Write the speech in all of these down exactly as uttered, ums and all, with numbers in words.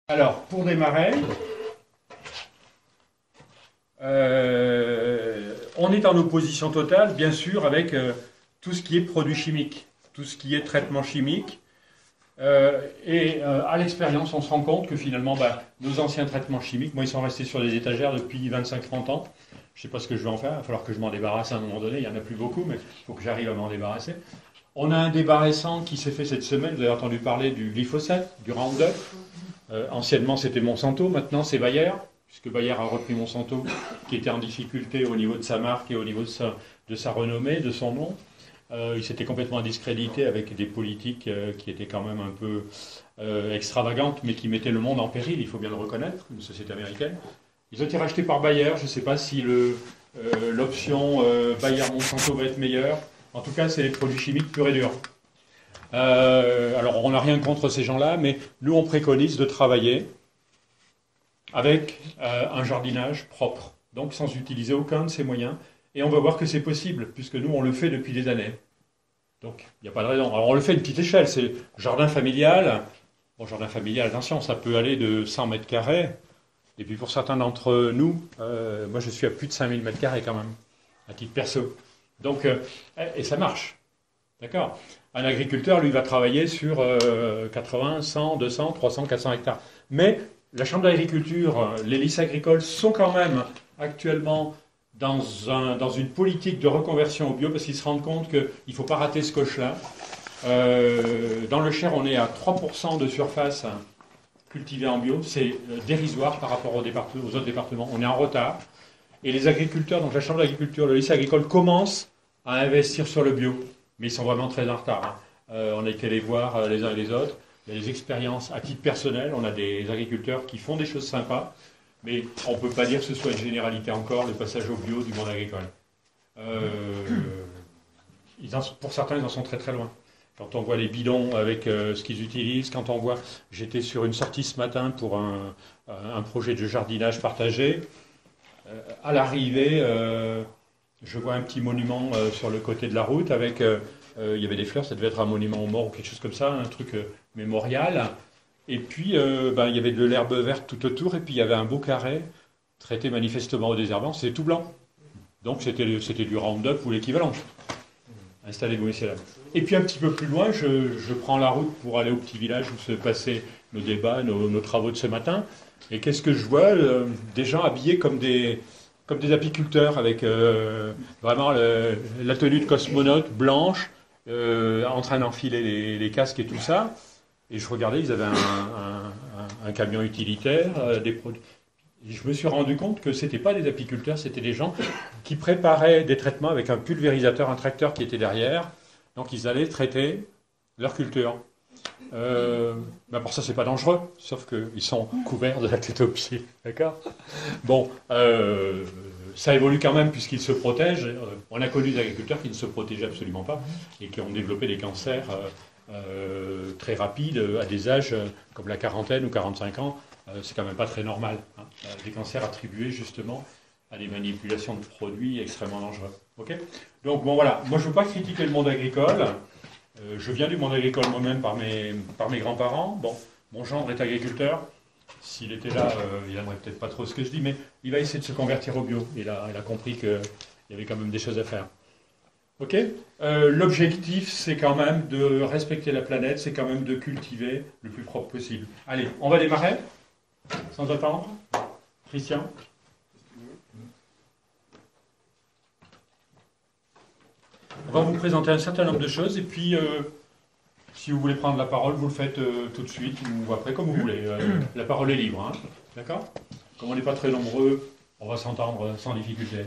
Alors, pour démarrer, euh, on est en opposition totale, bien sûr, avec euh, tout ce qui est produits chimiques, tout ce qui est traitement chimique. Euh, et euh, à l'expérience, on se rend compte que finalement, bah, nos anciens traitements chimiques, moi, ils sont restés sur les étagères depuis vingt-cinq trente ans. Je ne sais pas ce que je vais en faire, il va falloir que je m'en débarrasse à un moment donné, il n'y en a plus beaucoup, mais il faut que j'arrive à m'en débarrasser. On a un débat récent qui s'est fait cette semaine, vous avez entendu parler du glyphosate, du Roundup. Euh, anciennement, c'était Monsanto, maintenant c'est Bayer, puisque Bayer a repris Monsanto, qui était en difficulté au niveau de sa marque et au niveau de sa, de sa renommée, de son nom. Euh, il s'était complètement discrédité avec des politiques euh, qui étaient quand même un peu euh, extravagantes, mais qui mettaient le monde en péril, il faut bien le reconnaître, une société américaine. Ils ont été rachetés par Bayer, je ne sais pas si le, euh, l'option euh, Bayer-Monsanto va être meilleure. En tout cas, c'est les produits chimiques purs et durs. Euh, alors, on n'a rien contre ces gens-là, mais nous, on préconise de travailler avec euh, un jardinage propre, donc sans utiliser aucun de ces moyens. Et on va voir que c'est possible, puisque nous, on le fait depuis des années. Donc, il n'y a pas de raison. Alors, on le fait à une petite échelle, c'est jardin familial. Bon, jardin familial, attention, ça peut aller de cent mètres carrés. Et puis, pour certains d'entre nous, euh, moi, je suis à plus de cinq mille mètres carrés quand même, à titre perso. Donc, euh, et ça marche. D'accord? Un agriculteur, lui, va travailler sur euh, quatre-vingts, cent, deux cents, trois cents, quatre cents hectares. Mais la Chambre d'agriculture, les lycées agricoles sont quand même actuellement dans, un, dans une politique de reconversion au bio parce qu'ils se rendent compte qu'il ne faut pas rater ce coche-là. Euh, dans le Cher, on est à trois pour cent de surface cultivée en bio. C'est dérisoire par rapport aux, aux autres départements. On est en retard. Et les agriculteurs, donc la Chambre d'agriculture, le lycée agricole, commencent à investir sur le bio. Mais ils sont vraiment très en retard. Hein. Euh, on a été les voir euh, les uns et les autres. Il y a des expériences à titre personnel. On a des agriculteurs qui font des choses sympas. Mais on ne peut pas dire que ce soit une généralité encore, le passage au bio du monde agricole. Euh, ils en, pour certains, ils en sont très très loin. Quand on voit les bidons avec euh, ce qu'ils utilisent, quand on voit... J'étais sur une sortie ce matin pour un, un projet de jardinage partagé. Euh, à l'arrivée... Euh, Je vois un petit monument euh, sur le côté de la route avec, euh, euh, il y avait des fleurs, ça devait être un monument aux morts ou quelque chose comme ça, un truc euh, mémorial. Et puis, euh, ben, il y avait de l'herbe verte tout autour, et puis il y avait un beau carré, traité manifestement au désherbant, c'était tout blanc. Donc c'était, c'était du Roundup ou l'équivalent. Installez-vous, messieurs, là. Et puis un petit peu plus loin, je, je prends la route pour aller au petit village où se passaient nos débats, nos, nos travaux de ce matin. Et qu'est-ce que je vois? euh, Des gens habillés comme des... comme des apiculteurs, avec euh, vraiment le, la tenue de cosmonaute blanche, euh, en train d'enfiler les, les casques et tout ça. Et je regardais, ils avaient un, un, un, un camion utilitaire, euh, des produits. Et je me suis rendu compte que ce n'étaient pas des apiculteurs, c'était des gens qui préparaient des traitements avec un pulvérisateur, un tracteur qui était derrière. Donc ils allaient traiter leur culture. Euh, ben pour ça, c'est pas dangereux, sauf qu'ils sont couverts de la tête aux pieds, d'accord? Bon, euh, ça évolue quand même puisqu'ils se protègent. On a connu des agriculteurs qui ne se protégeaient absolument pas et qui ont développé des cancers euh, euh, très rapides à des âges euh, comme la quarantaine ou quarante-cinq ans. Euh, c'est quand même pas très normal. Hein. Des cancers attribués justement à des manipulations de produits extrêmement dangereux. Ok? Donc bon voilà, moi je ne veux pas critiquer le monde agricole. Euh, je viens du monde agricole moi-même par mes, par mes grands-parents. Bon, mon gendre est agriculteur. S'il était là, euh, il n'aimerait peut-être pas trop ce que je dis, mais il va essayer de se convertir au bio. Il a, il a compris qu'il y avait quand même des choses à faire. Ok? euh, L'objectif, c'est quand même de respecter la planète, c'est quand même de cultiver le plus propre possible. Allez, on va démarrer, sans attendre. Christian? On va vous présenter un certain nombre de choses et puis, euh, si vous voulez prendre la parole, vous le faites euh, tout de suite ou après, comme vous voulez. Euh, la parole est libre, hein. D'accord? Comme on n'est pas très nombreux, on va s'entendre sans difficulté.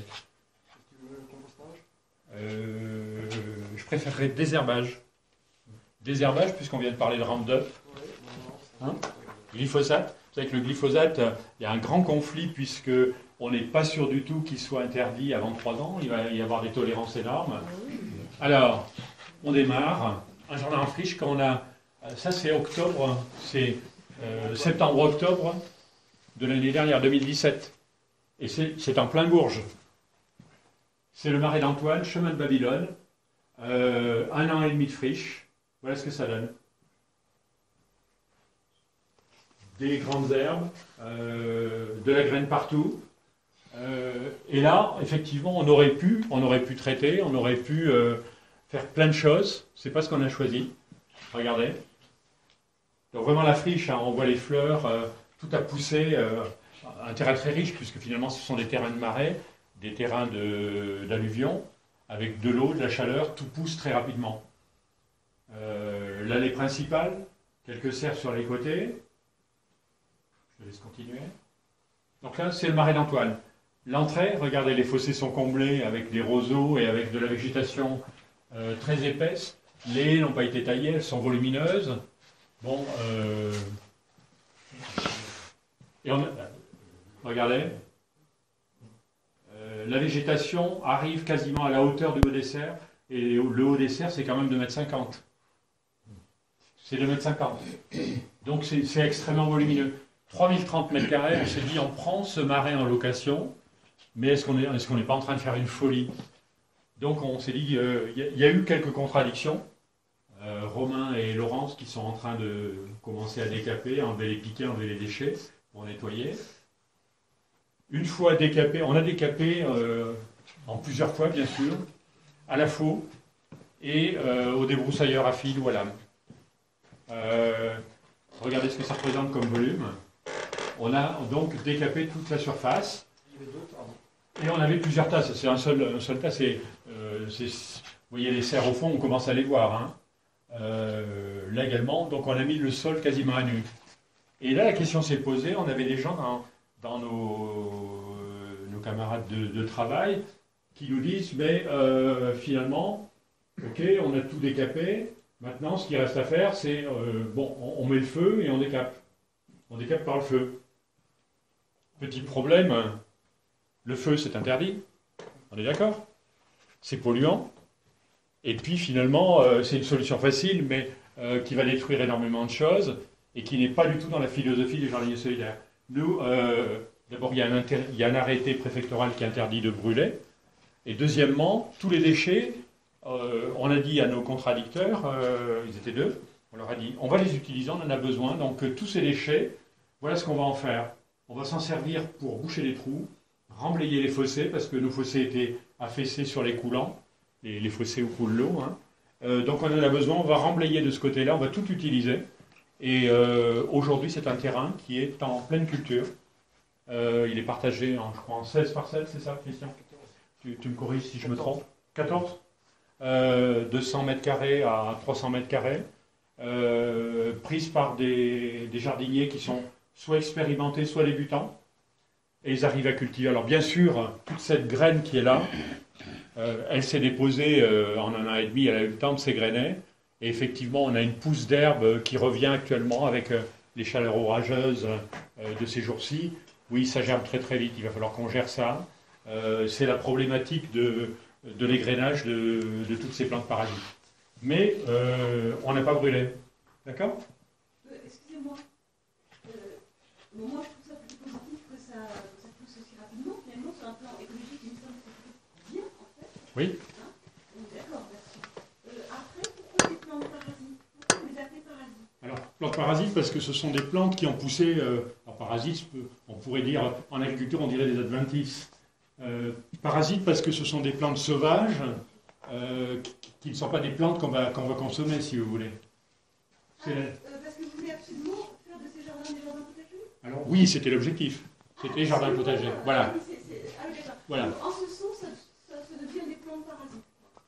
Euh, je préférerais désherbage. Désherbage, puisqu'on vient de parler de Roundup. Hein? Glyphosate. Vous savez que le glyphosate, il y a un grand conflit puisque on n'est pas sûr du tout qu'il soit interdit avant trois ans. Il va y avoir des tolérances énormes. Alors, on démarre. Un jardin en friche, quand on a... Ça, c'est octobre, c'est euh, septembre-octobre de l'année dernière, deux mille dix-sept. Et c'est en plein Bourges. C'est le Marais d'Antoine, chemin de Babylone. Euh, un an et demi de friche. Voilà ce que ça donne. des grandes herbes, euh, de la graine partout. Euh, et là, effectivement, on aurait pu, on aurait pu traiter, on aurait pu euh, faire plein de choses. C'est pas ce qu'on a choisi. Regardez. Donc vraiment la friche, hein, on voit les fleurs, euh, tout a poussé. Euh, un terrain très riche, puisque finalement ce sont des terrains de marais, des terrains de, d'alluvions, avec de l'eau, de la chaleur, tout pousse très rapidement. Euh, l'allée principale, quelques serres sur les côtés. Je te laisse continuer. Donc là, c'est le marais d'Antoine. L'entrée, regardez, les fossés sont comblés avec des roseaux et avec de la végétation euh, très épaisse. Les haies n'ont pas été taillées, elles sont volumineuses. Bon, euh... et on a... regardez, euh, la végétation arrive quasiment à la hauteur du haut des serres, et le haut des serres, c'est quand même deux mètres cinquante. C'est deux mètres cinquante. Donc c'est, c'est extrêmement volumineux. trois mille trente mètres carrés, on s'est dit, on prend ce marais en location, mais est-ce qu'on est, est-ce qu'on n'est pas en train de faire une folie? Donc on s'est dit, il euh, y, y a eu quelques contradictions. Euh, Romain et Laurence qui sont en train de commencer à décaper, enlever les piquets, enlever les déchets pour nettoyer. Une fois décapé, on a décapé euh, en plusieurs fois bien sûr, à la faux et euh, au débroussailleur à fil ou à lame. Euh, regardez ce que ça représente comme volume. On a donc décapé toute la surface. Et on avait plusieurs tasses. C'est un seul, un seul tas. C'est, euh, c'est, vous voyez les serres au fond, on commence à les voir. Hein. Euh, là également, donc on a mis le sol quasiment à nu. Et là, la question s'est posée. On avait des gens dans, dans nos, nos camarades de, de travail qui nous disent, mais euh, finalement, ok, on a tout décapé. Maintenant, ce qui reste à faire, c'est, euh, bon, on, on met le feu et on décape. On décape par le feu. Petit problème, le feu, c'est interdit. On est d'accord? C'est polluant. Et puis, finalement, euh, c'est une solution facile, mais euh, qui va détruire énormément de choses et qui n'est pas du tout dans la philosophie des jardiniers solidaires. Nous, euh, d'abord, il y a un inter- il y a un arrêté préfectoral qui interdit de brûler. Et deuxièmement, tous les déchets, euh, on a dit à nos contradicteurs, euh, ils étaient deux, on leur a dit, on va les utiliser, on en a besoin, donc euh, tous ces déchets, voilà ce qu'on va en faire. On va s'en servir pour boucher les trous, remblayer les fossés, parce que nos fossés étaient affaissés sur les coulants, les, les fossés où coule l'eau. Hein. Euh, donc on en a besoin, on va remblayer de ce côté-là, on va tout utiliser. Et euh, aujourd'hui, c'est un terrain qui est en pleine culture. Euh, il est partagé, en, je crois, en seize parcelles, c'est ça, Christian? tu, tu me corriges si je me trompe. quatorze euh, deux cents mètres carrés à trois cents mètres carrés, euh, prise par des, des jardiniers qui sont soit expérimentés, soit débutants, et ils arrivent à cultiver. Alors bien sûr, toute cette graine qui est là, euh, elle s'est déposée euh, en un an et demi, elle a eu le temps de s'égrener, et effectivement, on a une pousse d'herbe qui revient actuellement avec euh, les chaleurs orageuses euh, de ces jours-ci. Oui, ça germe très très vite, il va falloir qu'on gère ça. Euh, c'est la problématique de, de l'égrenage de, de toutes ces plantes parasites. Mais euh, on n'a pas brûlé. D'accord? euh, Excusez-moi. Euh, bon, moi, je trouve ça plutôt positif que ça, que ça pousse aussi rapidement. Finalement, sur un plan écologique, il me semble que c'est plutôt bien, en fait. Oui. Hein? Donc, d'accord, merci. Euh, après, pourquoi les plantes parasites? Pourquoi vous les appelez parasites? Alors, plantes parasites, parce que ce sont des plantes qui ont poussé, euh, en parasites, on pourrait dire, en agriculture, on dirait des adventices. Euh, parasites, parce que ce sont des plantes sauvages, euh, qui, qui ne sont pas des plantes qu'on va, qu'on va consommer, si vous voulez. Ah, euh, parce que vous voulez absolument faire de ces jardins des jardins potagers? Alors, oui, c'était l'objectif. C'était ah, jardin potager. Voilà. Ah, oui, c'est, c'est... ah, oui, d'accord. Voilà. Donc, en ce sens, ça, ça, ça devient des plantes parasites.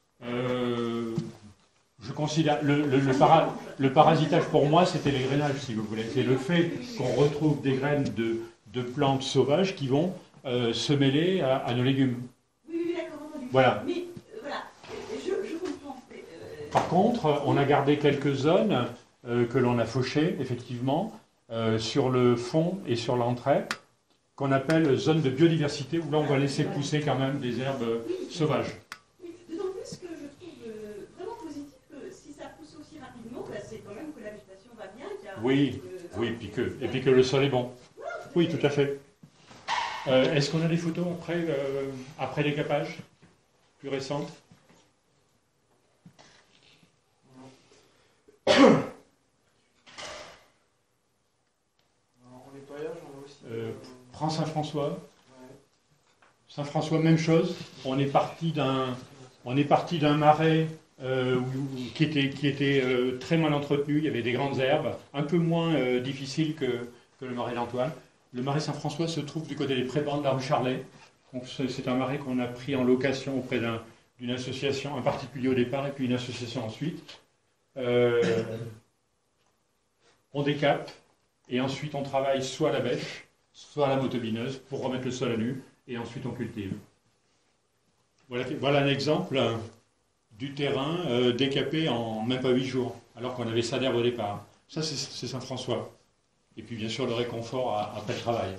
Euh, je considère le, le, le, para, le parasitage pour moi, c'était l'égrenage, si vous voulez. C'est le fait qu'on retrouve des graines de, de plantes sauvages qui vont euh, se mêler à, à nos légumes. Oui, oui, d'accord, entendu. Voilà. Mais euh, voilà, je, je comprends. Mais, euh... Par contre, on a gardé quelques zones euh, que l'on a fauchées, effectivement, euh, sur le fond et sur l'entrée, qu'on appelle zone de biodiversité, où là on va laisser pousser quand même des herbes sauvages. D'autant plus que je trouve euh, vraiment positif que si ça pousse aussi rapidement, bah, c'est quand même que la végétation va bien. Qu'il y a, Oui, euh, oui, et puis, que, et puis que le sol est bon. Oui, tout à fait. Euh, est-ce qu'on a des photos après, euh, après décapage, plus récentes? Euh, prends Saint-François. Saint-François, même chose. On est parti d'un, on est parti d'un marais euh, où- qui était, qui était euh, très mal entretenu. Il y avait des grandes herbes, un peu moins euh, difficiles que, que le marais d'Antoine. Le marais Saint-François se trouve du côté des Prébendes de la rue Charlet. Donc, c'est c'est un marais qu'on a pris en location auprès d'un- d'une association, un particulier au départ et puis une association ensuite. Euh, on décape et ensuite on travaille soit à la bêche, soit à la motobineuse pour remettre le sol à nu et ensuite on cultive. Voilà, voilà un exemple euh, du terrain euh, décapé en même pas huit jours, alors qu'on avait ça d'herbe au départ. Ça, c'est c'est Saint-François. Et puis bien sûr le réconfort à- après le travail.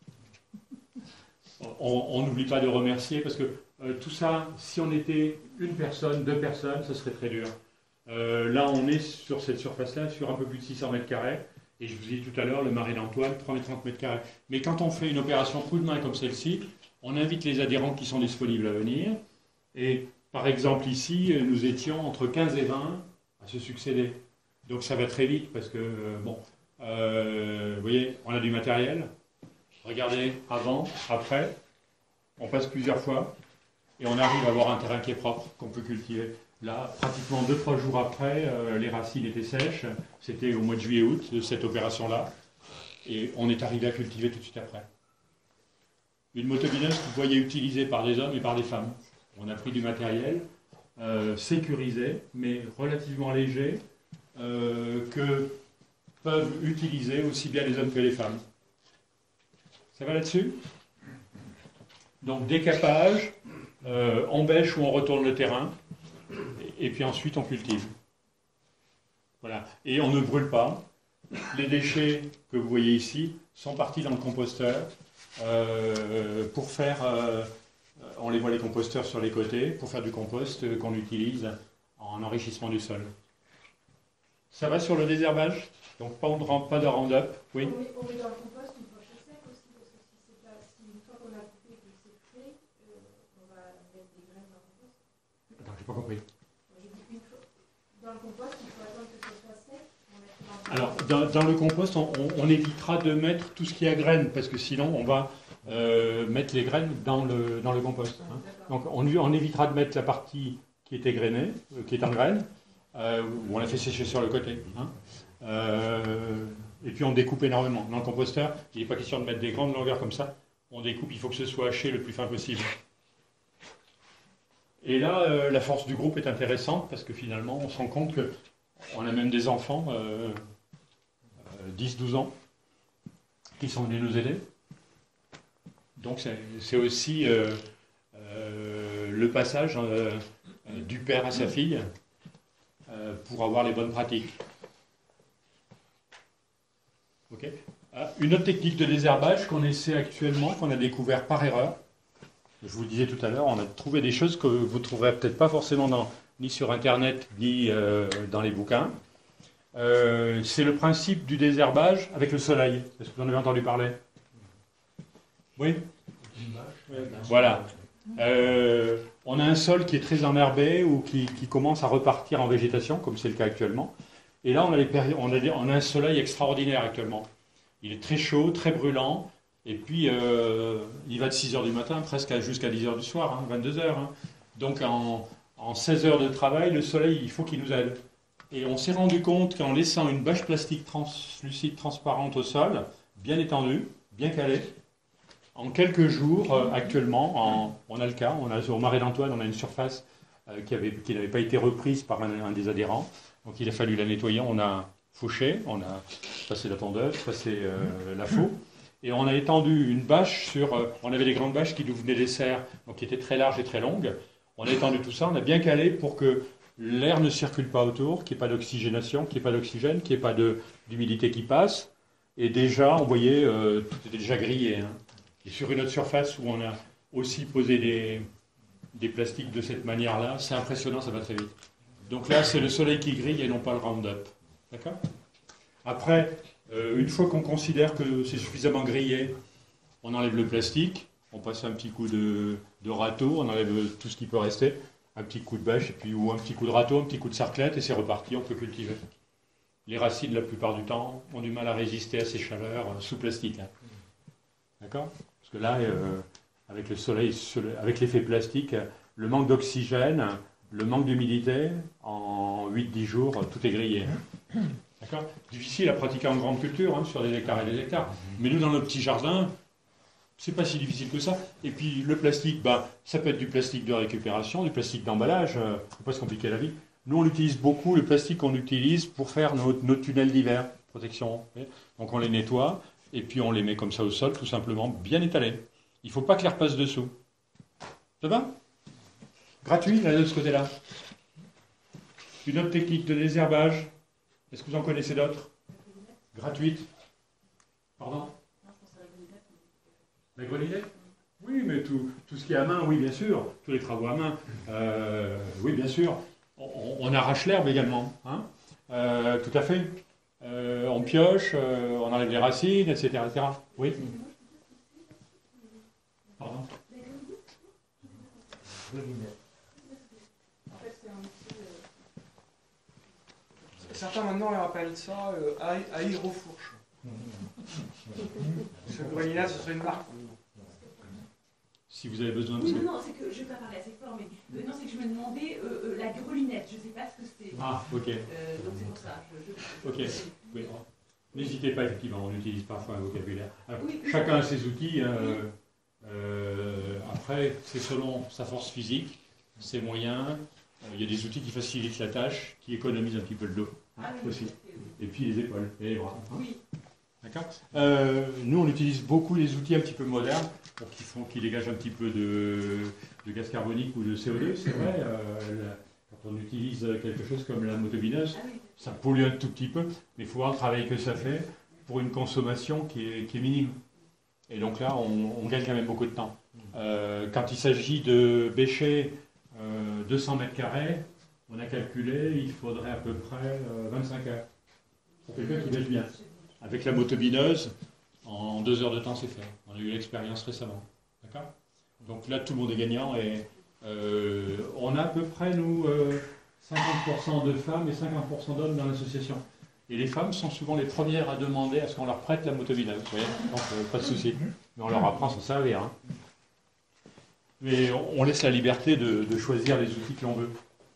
On n'oublie pas de remercier parce que euh, tout ça, si on était une personne, deux personnes, ce serait très dur. Euh, là, on est sur cette surface-là, sur un peu plus de six cents mètres carrés. Et je vous ai dit tout à l'heure, le marais d'Antoine, trois mètres trente mètres carrés. Mais quand on fait une opération coup de main comme celle-ci, on invite les adhérents qui sont disponibles à venir. Et par exemple, ici, nous étions entre quinze et vingt à se succéder. Donc ça va très vite parce que, euh, bon, euh, vous voyez, on a du matériel. Regardez, avant, après, on passe plusieurs fois et on arrive à avoir un terrain qui est propre, qu'on peut cultiver. Là, pratiquement deux, trois jours après, euh, les racines étaient sèches. C'était au mois de juillet-août de cette opération-là. Et on est arrivé à cultiver tout de suite après. Une motobineuse que vous voyez utilisée par des hommes et par des femmes. On a pris du matériel euh, sécurisé, mais relativement léger, euh, que peuvent utiliser aussi bien les hommes que les femmes. Ça va là-dessus? Donc décapage, euh, on bêche ou on retourne le terrain, et, et puis ensuite on cultive. Voilà. Et on ne brûle pas. Les déchets que vous voyez ici sont partis dans le composteur euh, pour faire, euh, on les voit les composteurs sur les côtés, pour faire du compost euh, qu'on utilise en enrichissement du sol. Ça va sur le désherbage? Donc pas, de- pas de Roundup, oui? On met, on met dans le compost une poche sec aussi, parce que si c'est pas, si une fois qu'on a coupé et que c'est prêt, euh, on va mettre des graines dans le compost. Attends, j'ai pas compris. J'ai dit une fois, dans le compost, il faut attendre que ce soit sec, on met dans le compost. Alors, dans, dans le compost, on, on- on évitera de mettre tout ce qui est à graines, parce que sinon, on va euh, mettre les graines dans le, dans le compost. Hein. Donc, on, on évitera de mettre la partie qui est égrenée, euh, qui est en graines, euh, où on la fait sécher sur le côté. Hein. Euh, et puis, on découpe énormément. Dans le composteur, il n'est pas question de mettre des grandes longueurs comme ça. On découpe, il faut que ce soit haché le plus fin possible. Et là, euh, la force du groupe est intéressante, parce que finalement, on se rend compte qu'on a même des enfants... Euh, dix douze ans, qui sont venus nous aider. Donc c'est aussi euh, euh, le passage euh, du père à sa fille euh, pour avoir les bonnes pratiques. Okay. Ah, une autre technique de désherbage qu'on essaie actuellement, qu'on a découvert par erreur. Je vous le disais tout à l'heure, on a trouvé des choses que vous ne trouverez peut-être pas forcément dans, ni sur Internet, ni euh, dans les bouquins. Euh, c'est le principe du désherbage avec le soleil. Est-ce que vous en avez entendu parler? Oui. Voilà. Euh, on a un sol qui est très enherbé ou qui, qui commence à repartir en végétation, comme c'est le cas actuellement. Et là, on a, les péri- on, a des- on a un soleil extraordinaire actuellement. Il est très chaud, très brûlant. Et puis, euh, il va de six heures du matin presque à- jusqu'à dix heures du soir, hein, vingt-deux heures. Hein. Donc, en, en seize heures de travail, le soleil, il faut qu'il nous aide. Et on s'est rendu compte qu'en laissant une bâche plastique translucide transparente au sol, bien étendue, bien calée, en quelques jours, euh, actuellement, en- on a le cas, on a, au Marais d'Antoine, on a une surface euh, qui avait- qui n'avait pas été reprise par un, un des adhérents. Donc il a fallu la nettoyer, on a fauché, on a passé la tondeuse, passé euh, la faux, et on a étendu une bâche sur... euh, on avait des grandes bâches qui nous venaient des serres, donc qui étaient très larges et très longues. On a étendu tout ça, on a bien calé pour que l'air ne circule pas autour, qu'il n'y ait pas d'oxygénation, qu'il n'y ait pas d'oxygène, qu'il n'y ait pas d'humidité qui passe. Et déjà, on voyait, euh, tout était déjà grillé. Hein. Et sur une autre surface où on a aussi posé des, des plastiques de cette manière-là, c'est impressionnant, ça va très vite. Donc là, c'est le soleil qui grille et non pas le Roundup. D'accord? Après, euh, une fois qu'on considère que c'est suffisamment grillé, on enlève le plastique, on passe un petit coup de, de râteau, on enlève tout ce qui peut rester. Un petit coup de bêche, et puis, ou un petit coup de râteau, un petit coup de sarclette, et c'est reparti, on peut cultiver. Les racines, la plupart du temps, ont du mal à résister à ces chaleurs euh, sous plastique. Hein. D'accord? Parce que là, euh, avec le soleil, avec l'effet plastique, le manque d'oxygène, le manque d'humidité, en huit dix jours, tout est grillé. D'accord? Difficile à pratiquer en grande culture, hein, sur des hectares et des hectares. Mais nous, dans nos petits jardins, c'est pas si difficile que ça. Et puis le plastique, bah, ça peut être du plastique de récupération, du plastique d'emballage, euh, faut pas se compliquer la vie. Nous, on utilise beaucoup le plastique qu'on utilise pour faire nos, nos tunnels d'hiver, protection. Donc on les nettoie, et puis on les met comme ça au sol, tout simplement, bien étalés. Il ne faut pas que l'air passe dessous. Ça va? Gratuit, là, de ce côté-là. Une autre technique de désherbage. Est-ce que vous en connaissez d'autres? Gratuite. Pardon? La grelinette? Oui, mais tout, tout ce qui est à main, oui, bien sûr. Tous les travaux à main. Euh, oui, bien sûr. On, on arrache l'herbe également. Hein, euh, tout à fait. Euh, on pioche, euh, on enlève les racines, et cetera et cetera. Oui? Pardon? Certains maintenant appellent ça euh, aérofourche. Ce grelinage, ce serait une marque. Si vous avez besoin de Oui, ça. non, non, c'est que je ne vais pas parler assez fort, mais euh, non, c'est que je me demandais euh, euh, la grelinette, je ne sais pas ce que c'est. Ah, ok. Euh, donc c'est pour ça. Je, je, Ok. Oui. N'hésitez pas, effectivement, on utilise parfois un vocabulaire. Alors, Oui. chacun a ses outils. Euh, euh, après, c'est selon sa force physique, ses moyens. Euh, il y a des outils qui facilitent la tâche, qui économisent un petit peu le dos hein, Ah oui, aussi. tout à fait, oui. Et puis les épaules et les bras. Hein. Oui. D'accord. Euh, nous, on utilise beaucoup des outils un petit peu modernes pour qu'ils font, qui dégagent un petit peu de, de gaz carbonique ou de C O deux. C'est vrai, euh, la, quand on utilise quelque chose comme la motobineuse, Ah oui. ça pollue un tout petit peu, mais il faut voir le travail que ça fait pour une consommation qui est, qui est minime. Et donc là, on, on gagne quand même beaucoup de temps. Euh, quand il s'agit de bêcher euh, deux cents mètres carrés, on a calculé, il faudrait à peu près euh, vingt-cinq heures pour quelqu'un qui bêche bien. Avec la motobineuse, en deux heures de temps, c'est fait. On a eu l'expérience récemment. D'accord? Donc là, tout le monde est gagnant et euh, on a à peu près, nous, euh, cinquante pour cent de femmes et cinquante pour cent d'hommes dans l'association. Et les femmes sont souvent les premières à demander à ce qu'on leur prête la motobineuse. Vous voyez? Donc, euh, pas de souci. Mais on leur apprend à s'en servir. Hein. Mais on, on laisse la liberté de, de choisir les outils que l'on veut.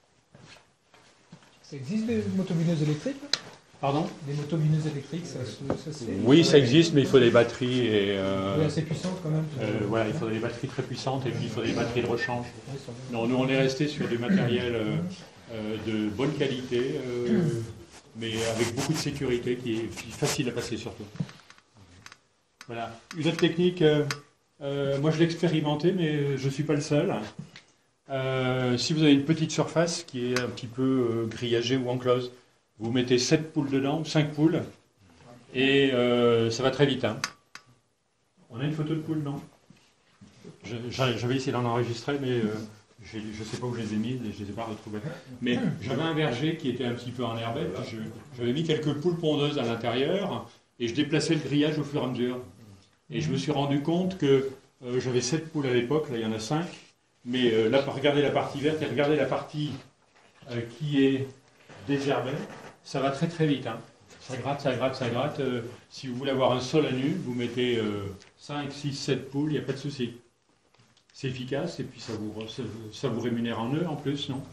Ça existe des motovineuses électriques? Pardon? Des motovineuses électriques, ça, ça, ça c'est... Oui, ça existe, mais il faut des batteries et... Euh, Oui, assez puissantes quand même. euh, voilà, il faudrait des batteries très puissantes et puis il faudrait des batteries de rechange. Oui, ça va. Non, nous on est resté sur du matériel euh, euh, de bonne qualité, euh, mais avec beaucoup de sécurité, qui est facile à passer surtout. Voilà. Une autre technique, euh, euh, moi je l'ai expérimenté, mais je ne suis pas le seul. Euh, si vous avez une petite surface qui est un petit peu euh, grillagée ou enclose, vous mettez sept poules dedans, ou cinq poules, et euh, ça va très vite. Hein. On a une photo de poules, non? Je- J'avais essayé d'en enregistrer, mais euh, je ne sais pas où je les ai mises et je ne les ai pas retrouvées. Mais j'avais un verger qui était un petit peu enherbé, puis je- j'avais mis quelques poules pondeuses à l'intérieur, et je déplaçais le grillage au fur et à mesure. Et je me suis rendu compte que euh, j'avais sept poules à l'époque, là il y en a cinq, mais euh, là, regardez la partie verte et regardez la partie euh, qui est désherbée. Ça va très très vite. Hein. Ça gratte, ça gratte, ça gratte. Euh, si vous voulez avoir un sol à nu, vous mettez euh, cinq, six, sept poules, il n'y a pas de souci. C'est efficace et puis ça vous, ça, ça vous rémunère en eux en plus, non?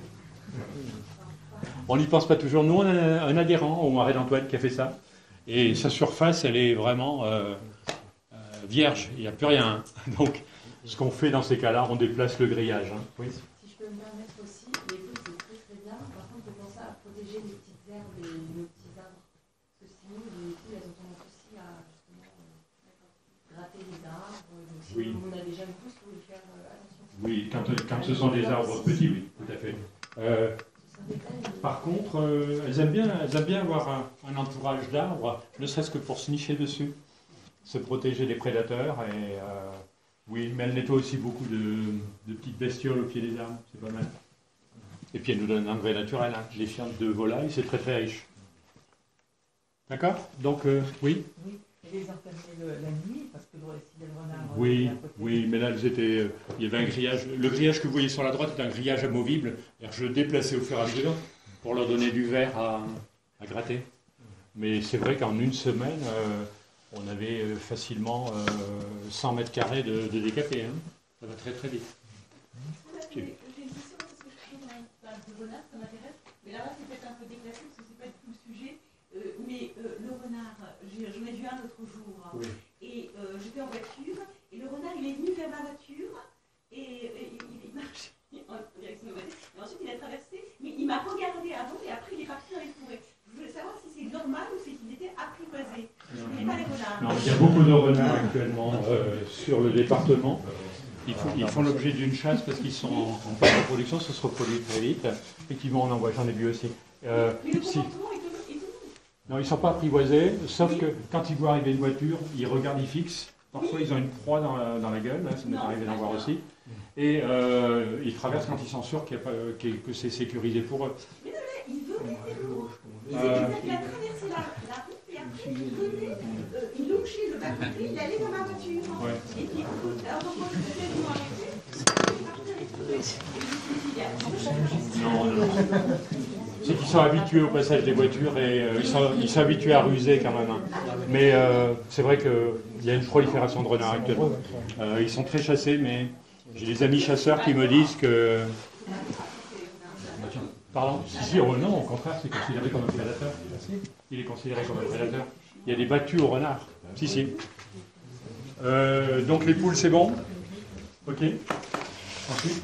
On n'y pense pas toujours. Nous, on a un adhérent au Marais d'Antoine qui a fait ça. Et sa surface, elle est vraiment euh, euh, vierge. Il n'y a plus rien. Hein. Donc, ce qu'on fait dans ces cas-là, on déplace le grillage. Hein. Oui. Si je peux me permettre aussi, les feux c'est très très bien. Par contre, il faut penser à protéger les petites herbes et les petits arbres. Parce que sinon, les poules, elles ont tendance aussi à justement euh, gratter les arbres. Donc si Oui. on a déjà une pousse, il faut y faire euh, attention. Oui, quand, quand ce sont des arbres petits, oui, tout à fait. Euh, C'est un détail, mais- Par contre, euh, elles, aiment bien, elles aiment bien avoir un, un entourage d'arbres, ne serait-ce que pour se nicher dessus, se protéger des prédateurs. Et, euh, oui, mais elles nettoient aussi beaucoup de, de petites bestioles au pied des arbres, c'est pas mal. Et puis elles nous donnent un engrais naturel. Hein. Les fientes de volaille, c'est très très riche. D'accord? Donc, euh, oui? Oui, et les enfermer le- la nuit, parce que le- si les renards... euh, Oui, à côté- oui, mais là, elles étaient, euh, il y avait un grillage. Le grillage que vous voyez sur la droite est un grillage amovible. C'est-à-dire que je le déplaçais au fur et à mesure pour leur donner du verre à, à gratter. Mais c'est vrai qu'en une semaine, euh, on avait euh, facilement euh, cent mètres carrés de, de décapés. Hein. Ça va très très vite. J'ai une question parce que je trouve un de renard, ça m'intéresse. Mais là, c'est peut-être un peu déplacé parce que c'est pas du tout le sujet. Euh, mais euh, le renard, j'ai- j'en ai vu un l'autre jour. Oui. Et euh, j'étais en voiture. Et le renard, il est venu vers ma voiture. Et, et il, il marchait en direction de ma voiture. Et ensuite, il a traversé. Mais il m'a regardé avant et après, il est parti dans les forêts. Je voulais savoir si c'est normal ou si il était apprivoisé. Je ne connais pas les renards. Non, il y a beaucoup de renards actuellement euh, sur le département. Ils font, ils font l'objet d'une chasse parce qu'ils sont en, en pleine reproduction, ça se reproduit très vite. Effectivement, on en voit, j'en ai vu aussi. Euh, Mais le si- comportement est tout- est tout. Non, ils ne sont pas apprivoisés, sauf que quand ils voient arriver une voiture, ils regardent, ils fixent. Parfois, ils ont une proie dans la, dans la gueule, là, ça m'est Non, arrivé d'en c'est voir pas aussi. Et euh, ils traversent quand ils sont sûrs qu'il y a pas- qu'il y a- que c'est sécurisé pour eux. Mais non, mais il veut rester le rouge. Il Euh, il a traversé la, la route et après il venait, euh, il longeait le bas-côté, il allait dans ma voiture. Ouais. Et puis, alors donc moi je faisais du arrêter, il partait avec tout. Et je me suis dit, il y a Non, non. C'est qu'ils sont habitués au passage des voitures et euh, ils, sont, ils sont habitués à ruser quand même. Hein. Mais euh, c'est vrai qu'il y a une prolifération de renards actuellement. Euh, ils sont très chassés, mais j'ai des amis chasseurs qui me disent que... Pardon? Si, si, oh, non, au contraire, c'est considéré comme un prédateur. Il est considéré comme un prédateur. Il y a des battues au renard. Si, si. Euh, donc les poules, c'est bon? Ok. Ensuite?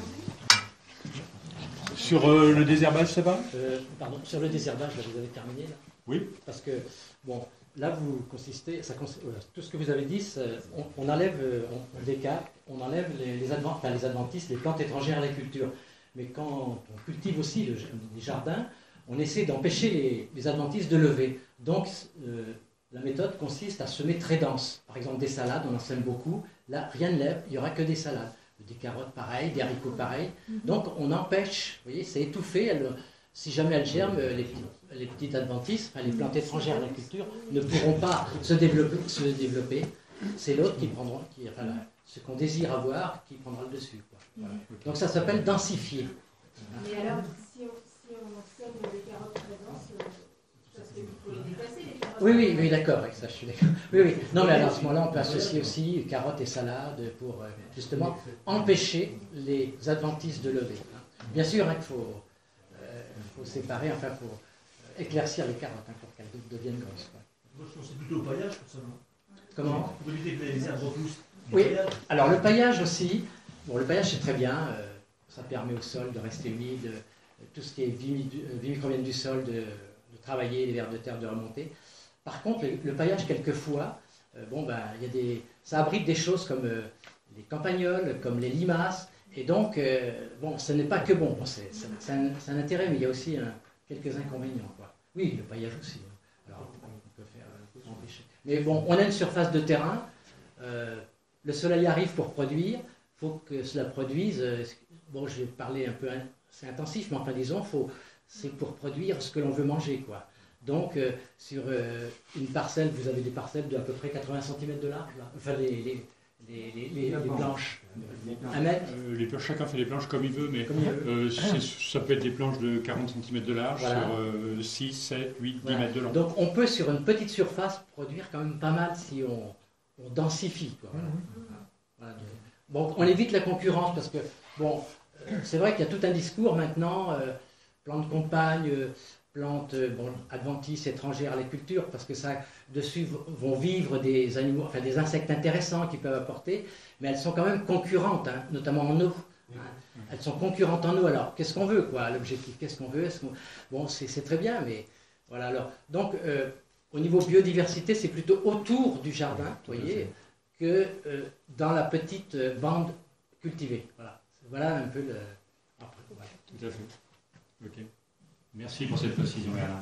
Sur euh, le désherbage, ça va? Euh, pardon, sur le désherbage, là, vous avez terminé là? Oui. Parce que, bon, là, vous consistez, ça cons- voilà, tout ce que vous avez dit, c'est- on, on enlève, euh, on, on décape, on enlève les, les, advent- enfin, les adventices, les plantes étrangères à la culture. Mais quand on cultive aussi le, les jardins, on essaie d'empêcher les, les adventices de lever. Donc, euh, la méthode consiste à semer très dense. Par exemple, des salades, on en sème beaucoup. Là, rien ne lève, il n'y aura que des salades. Des carottes, pareil, des haricots, pareil. Donc, on empêche, vous voyez, c'est étouffé. Elle, si jamais elles germent, les, petits- les petites adventices, enfin, les plantes étrangères à la culture, ne pourront pas se développer. Se développer. C'est l'autre qui prendra, qui, enfin, la- ce qu'on désire avoir, qui prendra le dessus, quoi. Voilà. Donc, ça s'appelle densifier. Mais alors, si on, si on sème des carottes très denses, euh, parce qu'il faut les déplacer, les carottes. Oui, oui, oui, d'accord, avec ça, je suis d'accord. Oui, oui. Non, mais alors, à ce moment-là, on peut associer aussi carottes et salades pour, euh, justement, empêcher les adventices de lever. hein. Bien sûr, hein, qu'il faut, euh, faut séparer, enfin, il faut euh, éclaircir les carottes hein, pour qu'elles deviennent grosses. quoi. Moi, je pense que c'est plutôt au paillage pour ça, non? Comment? Pour éviter que les herbes repoussent. Du Oui. paillage. Alors, le paillage aussi. Bon, le paillage, c'est très bien. euh, ça permet au sol de rester humide. euh, tout ce qui est vie, mi- euh, vie microbienne du sol de, de travailler, les vers de terre de remonter. Par contre, le, le paillage, quelquefois, euh, bon, ben, il y a des, ça abrite des choses comme euh, les campagnols, comme les limaces. Et donc, euh, bon, ce n'est pas que bon. Bon, c'est c'est- c'est un, c'est un intérêt, mais il y a aussi un- quelques inconvénients. Quoi. Oui, le paillage aussi. hein. Alors, on peut faire euh, empêcher. Mais bon, on a une surface de terrain. euh, le soleil arrive pour produire. Il faut que cela produise. euh, bon, je vais parler un peu, in- c'est intensif, mais enfin, disons, faut, c'est pour produire ce que l'on veut manger, quoi. Donc, euh, sur euh, une parcelle, vous avez des parcelles de à peu près quatre-vingts centimètres de large, là. Enfin, les, les, les, les, les- les planches. Un mètre, Euh, les planches, chacun fait les planches comme il veut, mais comme il veut. euh, c'est- ça peut être des planches de quarante centimètres de large Voilà. sur euh, six, sept, huit, dix Voilà. mètres de long. Donc, on peut, sur une petite surface, produire quand même pas mal si on, on densifie, quoi. Voilà. Voilà. Bon, on évite la concurrence parce que, bon, euh, c'est vrai qu'il y a tout un discours maintenant, euh, plantes compagnes, euh, plantes euh, bon, adventices étrangères à la culture, parce que ça, dessus v- vont vivre des animaux, enfin des insectes intéressants qui peuvent apporter, mais elles sont quand même concurrentes, hein, notamment en eau. hein. Elles sont concurrentes en eau. Alors, qu'est-ce qu'on veut, quoi, l'objectif? Qu'est-ce qu'on veut? Est-ce qu'on- Bon, c'est c'est très bien, mais voilà. Alors, donc, euh, au niveau biodiversité, c'est plutôt autour du jardin, vous voyez, que euh, dans la petite euh, bande cultivée. Voilà, voilà un peu le. Après, voilà. Tout à fait. Ok. Merci pour cette précision, Bernard.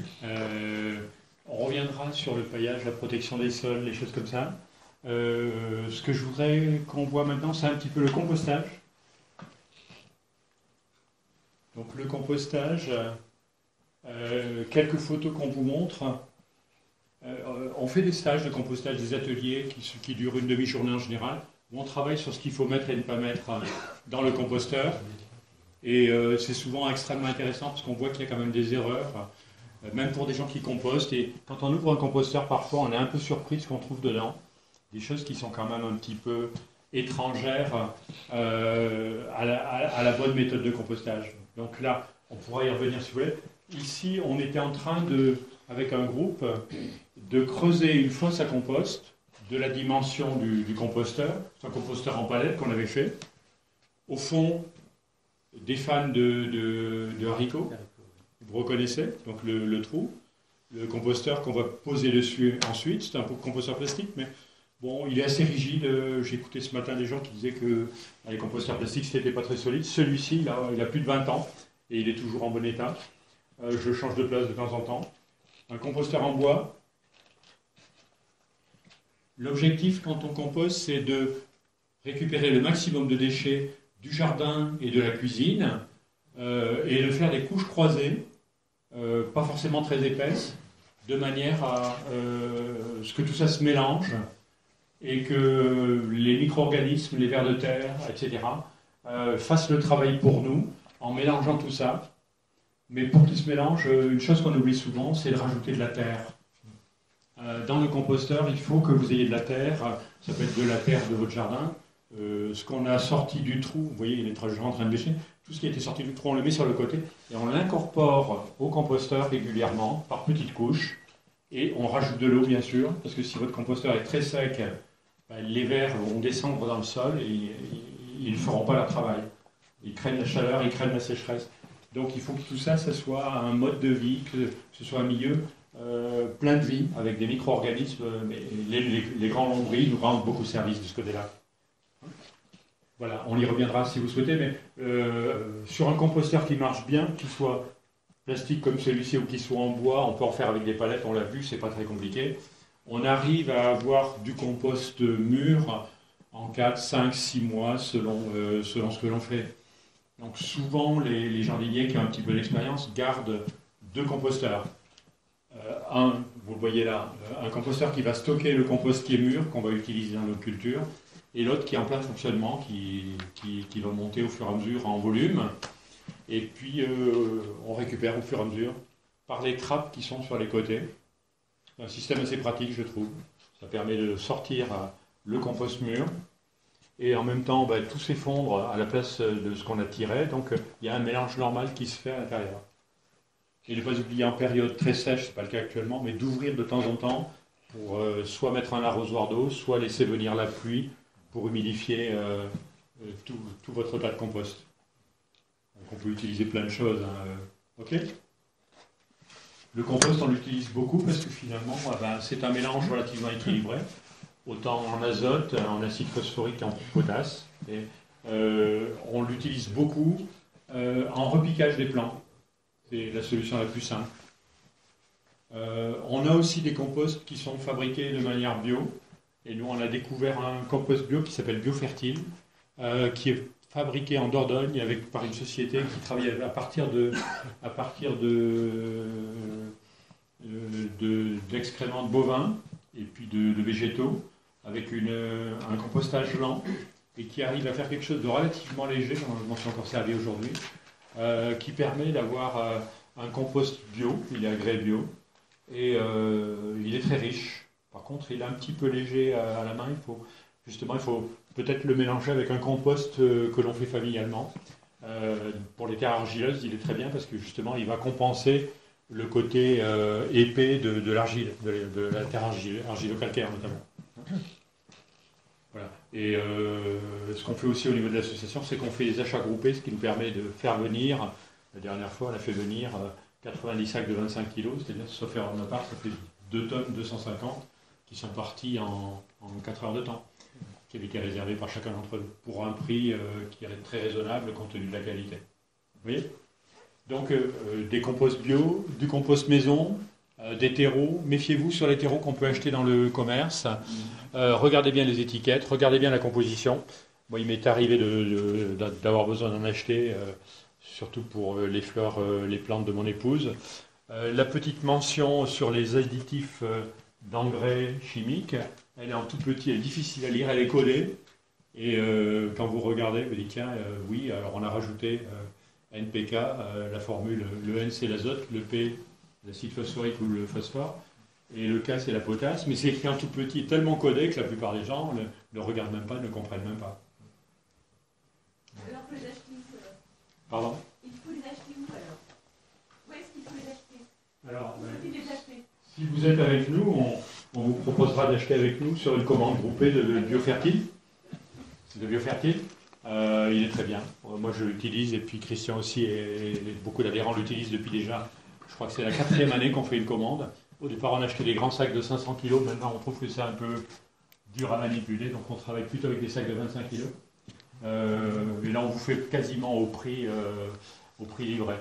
Euh, on reviendra sur le paillage, la protection des sols, les choses comme ça. Euh, ce que je voudrais qu'on voit maintenant, c'est un petit peu le compostage. Donc le compostage, euh, quelques photos qu'on vous montre. Euh, on fait des stages de compostage, des ateliers qui, qui durent une demi-journée en général, où on travaille sur ce qu'il faut mettre et ne pas mettre dans le composteur. Et euh, c'est souvent extrêmement intéressant parce qu'on voit qu'il y a quand même des erreurs. euh, même pour des gens qui compostent. Et quand on ouvre un composteur, parfois on est un peu surpris de ce qu'on trouve dedans. Des choses qui sont quand même un petit peu étrangères euh, à, la, à la bonne méthode de compostage. Donc là, on pourra y revenir si vous voulez. Ici, on était en train de, avec un groupe, de creuser une fosse à compost de la dimension du, du composteur. C'est un composteur en palette qu'on avait fait. Au fond, des fans de, de, de haricots. Vous reconnaissez donc le, le trou. Le composteur qu'on va poser dessus ensuite. C'est un composteur plastique, mais bon, il est assez rigide. J'ai écouté ce matin des gens qui disaient que les composteurs plastiques, c'était pas très solide. Celui-ci, il a, il a plus de vingt ans et il est toujours en bon état. Euh, je change de place de temps en temps. Un composteur en bois. L'objectif, quand on composte, c'est de récupérer le maximum de déchets du jardin et de la cuisine euh, et de faire des couches croisées, euh, pas forcément très épaisses, de manière à euh, ce que tout ça se mélange et que les micro-organismes, les vers de terre, et cetera, euh, fassent le travail pour nous en mélangeant tout ça. Mais pour qu'il se mélange, une chose qu'on oublie souvent, c'est de rajouter de la terre. Euh, dans le composteur, il faut que vous ayez de la terre. Ça peut être de la terre de votre jardin. Euh, ce qu'on a sorti du trou, vous voyez, il est en train de bêcher. Tout ce qui a été sorti du trou, on le met sur le côté et on l'incorpore au composteur régulièrement, par petites couches. Et on rajoute de l'eau, bien sûr, parce que si votre composteur est très sec, ben, les vers vont descendre dans le sol et ils ne feront pas leur travail. Ils craignent la chaleur, ils craignent la sécheresse. Donc il faut que tout ça, ça soit un mode de vie, que ce soit un milieu euh, plein de vie, avec des micro-organismes. Mais les, les, les grands lombris nous rendent beaucoup service de ce côté-là. Voilà, on y reviendra si vous souhaitez, mais euh, sur un composteur qui marche bien, qu'il soit plastique comme celui-ci ou qu'il soit en bois, on peut en faire avec des palettes, on l'a vu, c'est pas très compliqué. On arrive à avoir du compost mûr en quatre, cinq, six mois selon, euh, selon ce que l'on fait. Donc souvent, les, les jardiniers qui ont un petit peu d'expérience gardent deux composteurs. Euh, un, vous le voyez là, un composteur qui va stocker le compost qui est mûr, qu'on va utiliser dans nos cultures, et l'autre qui est en plein fonctionnement, qui, qui, qui va monter au fur et à mesure en volume. Et puis, euh, on récupère au fur et à mesure par les trappes qui sont sur les côtés. C'est un système assez pratique, je trouve. Ça permet de sortir le compost mûr. Et en même temps, ben, tout s'effondre à la place de ce qu'on a tiré. Donc, il y a un mélange normal qui se fait à l'intérieur. Et ne pas oublier en période très sèche, ce n'est pas le cas actuellement, mais d'ouvrir de temps en temps pour euh, soit mettre un arrosoir d'eau, soit laisser venir la pluie pour humidifier euh, tout, tout votre tas de compost. Donc on peut utiliser plein de choses. Hein. Ok ? Le compost, on l'utilise beaucoup parce que finalement, eh ben, c'est un mélange relativement équilibré, autant en azote, en acide phosphorique qu'en potasse. Et, euh, on l'utilise beaucoup euh, en repiquage des plants. C'est la solution la plus simple. Euh, on a aussi des composts qui sont fabriqués de manière bio. Et nous, on a découvert un compost bio qui s'appelle Biofertile, euh, qui est fabriqué en Dordogne avec, par une société qui travaille à partir de, à partir de, de, d'excréments de bovins et puis de, de végétaux, avec une, un compostage lent, et qui arrive à faire quelque chose de relativement léger, je m'en suis encore servi aujourd'hui, euh, qui permet d'avoir euh, un compost bio, il est agréé bio, et euh, il est très riche. Par contre, il est un petit peu léger à la main. Il faut, justement, il faut peut-être le mélanger avec un compost que l'on fait familialement. Euh, pour les terres argileuses, il est très bien parce que justement, il va compenser le côté euh, épais de, de l'argile, de, de la terre argile, argilo-calcaire notamment. Voilà. Et euh, ce qu'on fait aussi au niveau de l'association, c'est qu'on fait des achats groupés, ce qui nous permet de faire venir. La dernière fois, on a fait venir quatre-vingt-dix sacs de vingt-cinq kilos, c'est-à-dire, sauf erreur de ma part, ça fait deux tonnes deux cent cinquante. Qui sont partis en, en quatre heures de temps, qui avaient été réservés par chacun d'entre eux, pour un prix euh, qui est très raisonnable compte tenu de la qualité. Vous voyez ? Donc, euh, des composts bio, du compost maison, euh, des terreaux. Méfiez-vous sur les terreaux qu'on peut acheter dans le commerce. Euh, regardez bien les étiquettes, regardez bien la composition. Moi, il m'est arrivé de, de, d'avoir besoin d'en acheter, euh, surtout pour euh, les fleurs, euh, les plantes de mon épouse. Euh, la petite mention sur les additifs euh, d'engrais chimiques, elle est en tout petit, elle est difficile à lire, elle est codée, et euh, quand vous regardez, vous dites tiens, euh, oui, alors on a rajouté euh, N P K, euh, la formule, le N c'est l'azote, le P l'acide phosphorique ou le phosphore. Et le K, c'est la potasse, mais c'est écrit en tout petit, tellement codé que la plupart des gens ne le regardent même pas, ne comprennent même pas. Alors, il faut les acheter où alors? Pardon? Il faut les acheter où alors? Où est-ce qu'il faut les acheter? Alors, Où faut-il les acheter? si vous êtes avec nous, on, on vous proposera d'acheter avec nous sur une commande groupée de, de Biofertile. De Biofertile. Euh, il est très bien. Moi, je l'utilise et puis Christian aussi, et, et beaucoup d'adhérents l'utilisent depuis déjà. Je crois que c'est la quatrième année qu'on fait une commande. Au départ, on achetait des grands sacs de cinq cents kilos. Maintenant, on trouve que c'est un peu dur à manipuler. Donc, on travaille plutôt avec des sacs de vingt-cinq kilos. Euh, et là, on vous fait quasiment au prix, euh, au prix livré.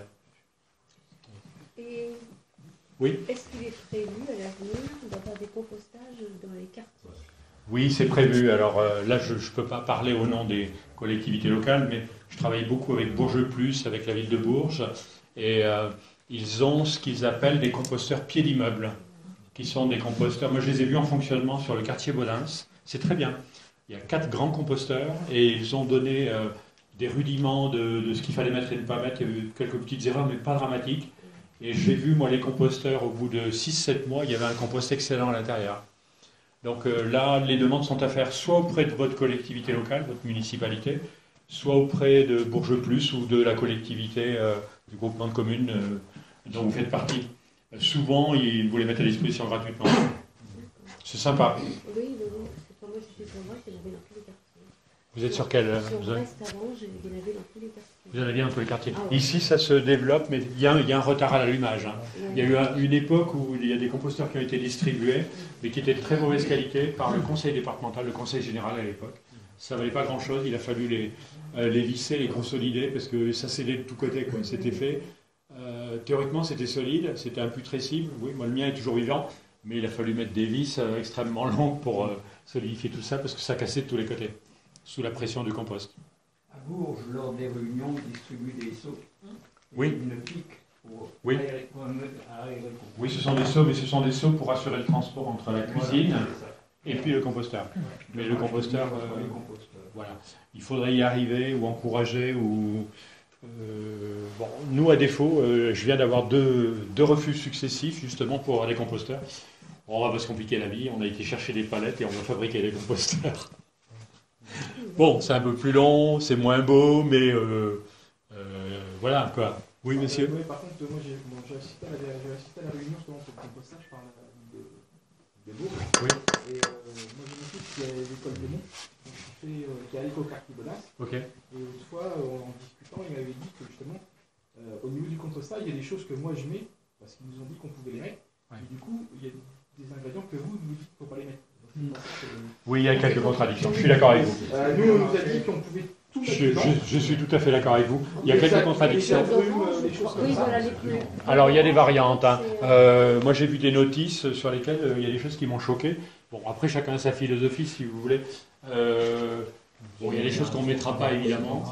Et Oui. est-ce qu'il est prévu à l'avenir d'avoir des compostages dans les quartiers? Oui, c'est prévu. Alors euh, là, je ne peux pas parler au nom des collectivités locales, mais je travaille beaucoup avec Bourges Plus, avec la ville de Bourges. Et euh, ils ont ce qu'ils appellent des composteurs pieds d'immeuble, qui sont des composteurs. Moi, je les ai vus en fonctionnement sur le quartier Baudins. C'est très bien. Il y a quatre grands composteurs et ils ont donné euh, des rudiments de, de ce qu'il fallait mettre et ne pas mettre. Il y a eu quelques petites erreurs, mais pas dramatiques. Et j'ai vu, moi, les composteurs, au bout de six sept mois, il y avait un compost excellent à l'intérieur. Donc euh, là, les demandes sont à faire soit auprès de votre collectivité locale, votre municipalité, soit auprès de Bourges Plus ou de la collectivité euh, du groupement de communes euh, dont vous faites partie. Euh, souvent, ils vous les mettent à disposition gratuitement. C'est sympa. Oui, oui, oui, parce que quand moi j'étais sur Brest, il y en avait dans tous les quartiers. Vous êtes sur quel euh, Sur vous, avez, Brest avant, il y en avait dans tous les quartiers. vous en avez dans tous les quartiers. Ah ouais. Ici, ça se développe, mais il y a, il y a un retard à l'allumage. Hein. Il y a eu un- une époque où il y a des composteurs qui ont été distribués, mais qui étaient de très mauvaise qualité par le conseil départemental, le conseil général à l'époque. Ça ne valait pas grand-chose, il a fallu les, euh, les lisser, les consolider, parce que ça cédait de tous côtés, quoi. C'était fait. Euh, théoriquement, c'était solide, c'était imputrescible. Oui, moi, le mien est toujours vivant, mais il a fallu mettre des vis euh, extrêmement longues pour euh, solidifier tout ça, parce que ça cassait de tous les côtés, sous la pression du compost. À Bourges, lors des réunions, ils distribuent des seaux. Oui. Une pique pour Oui. aérer, pour aérer le compost. Oui, ce sont des seaux, mais ce sont des seaux pour assurer le transport entre la cuisine Voilà, c'est ça. et puis le composteur. Mais le composteur, euh, Les composteurs. voilà, il faudrait y arriver ou encourager ou euh, bon, nous à défaut, euh, je viens d'avoir deux, deux refus successifs justement pour avoir des composteurs. Bon, on va pas se compliquer la vie, on a été chercher des palettes et on va fabriquer des composteurs. Bon, c'est un peu plus long, c'est moins beau, mais euh, euh, voilà quoi. Oui, monsieur. Oui, par contre, moi j'ai bon, j'ai assisté, à la- j'ai assisté à la réunion justement sur le compostage par la, de, de Bourges. Oui. Et euh, moi j'ai une fille qui est à l'école de Mont, donc, qui, fait, euh, qui est à l'éco-quartier Bonas. Ok. Et autrefois, euh, en discutant, il m'avait dit que justement, euh, au niveau du compostage, il y a des choses que moi je mets, parce qu'ils nous ont dit qu'on pouvait les mettre. Ouais. Et du coup, il y a des ingrédients que vous, vous dites qu'il ne faut pas les mettre. Donc, c'est pour ça que- Oui, il y a quelques contradictions. Je suis d'accord avec vous. Euh, nous, on nous a dit qu'on pouvait tout mettre Je, dedans. je- je suis tout à fait d'accord avec vous. Il y a Les quelques ag- contradictions. les agrumes, euh, des choses comme Oui, ça. voilà, les plus. Alors, il y a des variantes. Hein. Euh, moi, j'ai vu des notices sur lesquelles euh, il y a des choses qui m'ont choqué. Bon, après, chacun a sa philosophie, si vous voulez. Euh, bon, il y a des choses qu'on ne mettra pas, évidemment.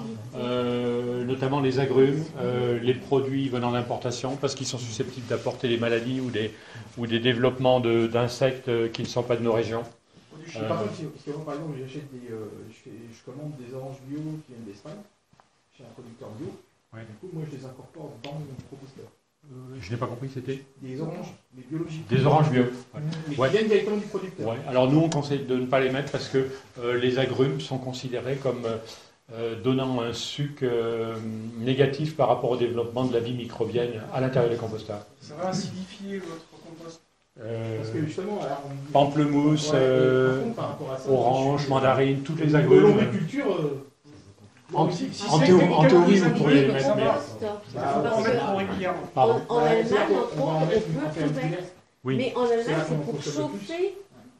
Euh, notamment les agrumes, euh, les produits venant d'importation, parce qu'ils sont susceptibles d'apporter des maladies ou des, ou des développements de- d'insectes euh, qui ne sont pas de nos régions. Je sais pas si, parce que moi, par exemple, j'achète des, euh, je, fais, je commande des oranges bio qui viennent d'Espagne, chez un producteur bio. Ouais. Du coup, moi, je les incorpore dans mon composteur. Euh, je n'ai pas compris, c'était Des oranges, mais biologiques. des oranges bio. Ouais. Mais qui Ouais. viennent directement du producteur. Ouais. Alors nous, on conseille de ne pas les mettre parce que euh, les agrumes sont considérés comme euh, euh, donnant un suc euh, négatif par rapport au développement de la vie microbienne à l'intérieur des composteurs. Ça va acidifier votre compost. Euh, Parce que justement, alors, on- pamplemousse, Ouais, et euh, par contre, par rapport à ça, orange, je suis- mandarine, toutes les Au niveau de agrumes. l'hombriculture, euh, En, si- si en c'est théo- que- en que théorie, les vous pourriez les agrumes, mettre, ça mais... va. Compost. Bah, Parce on va en que mettre régulièrement. Pardon. En, en Ouais, Allemagne, c'est-à-dire entre qu'on va en autres, mettre- on on va peut faire tout du mettre. lait. Oui, Mais en C'est Allemagne, là c'est qu'on pour consomme le plus. chauffer.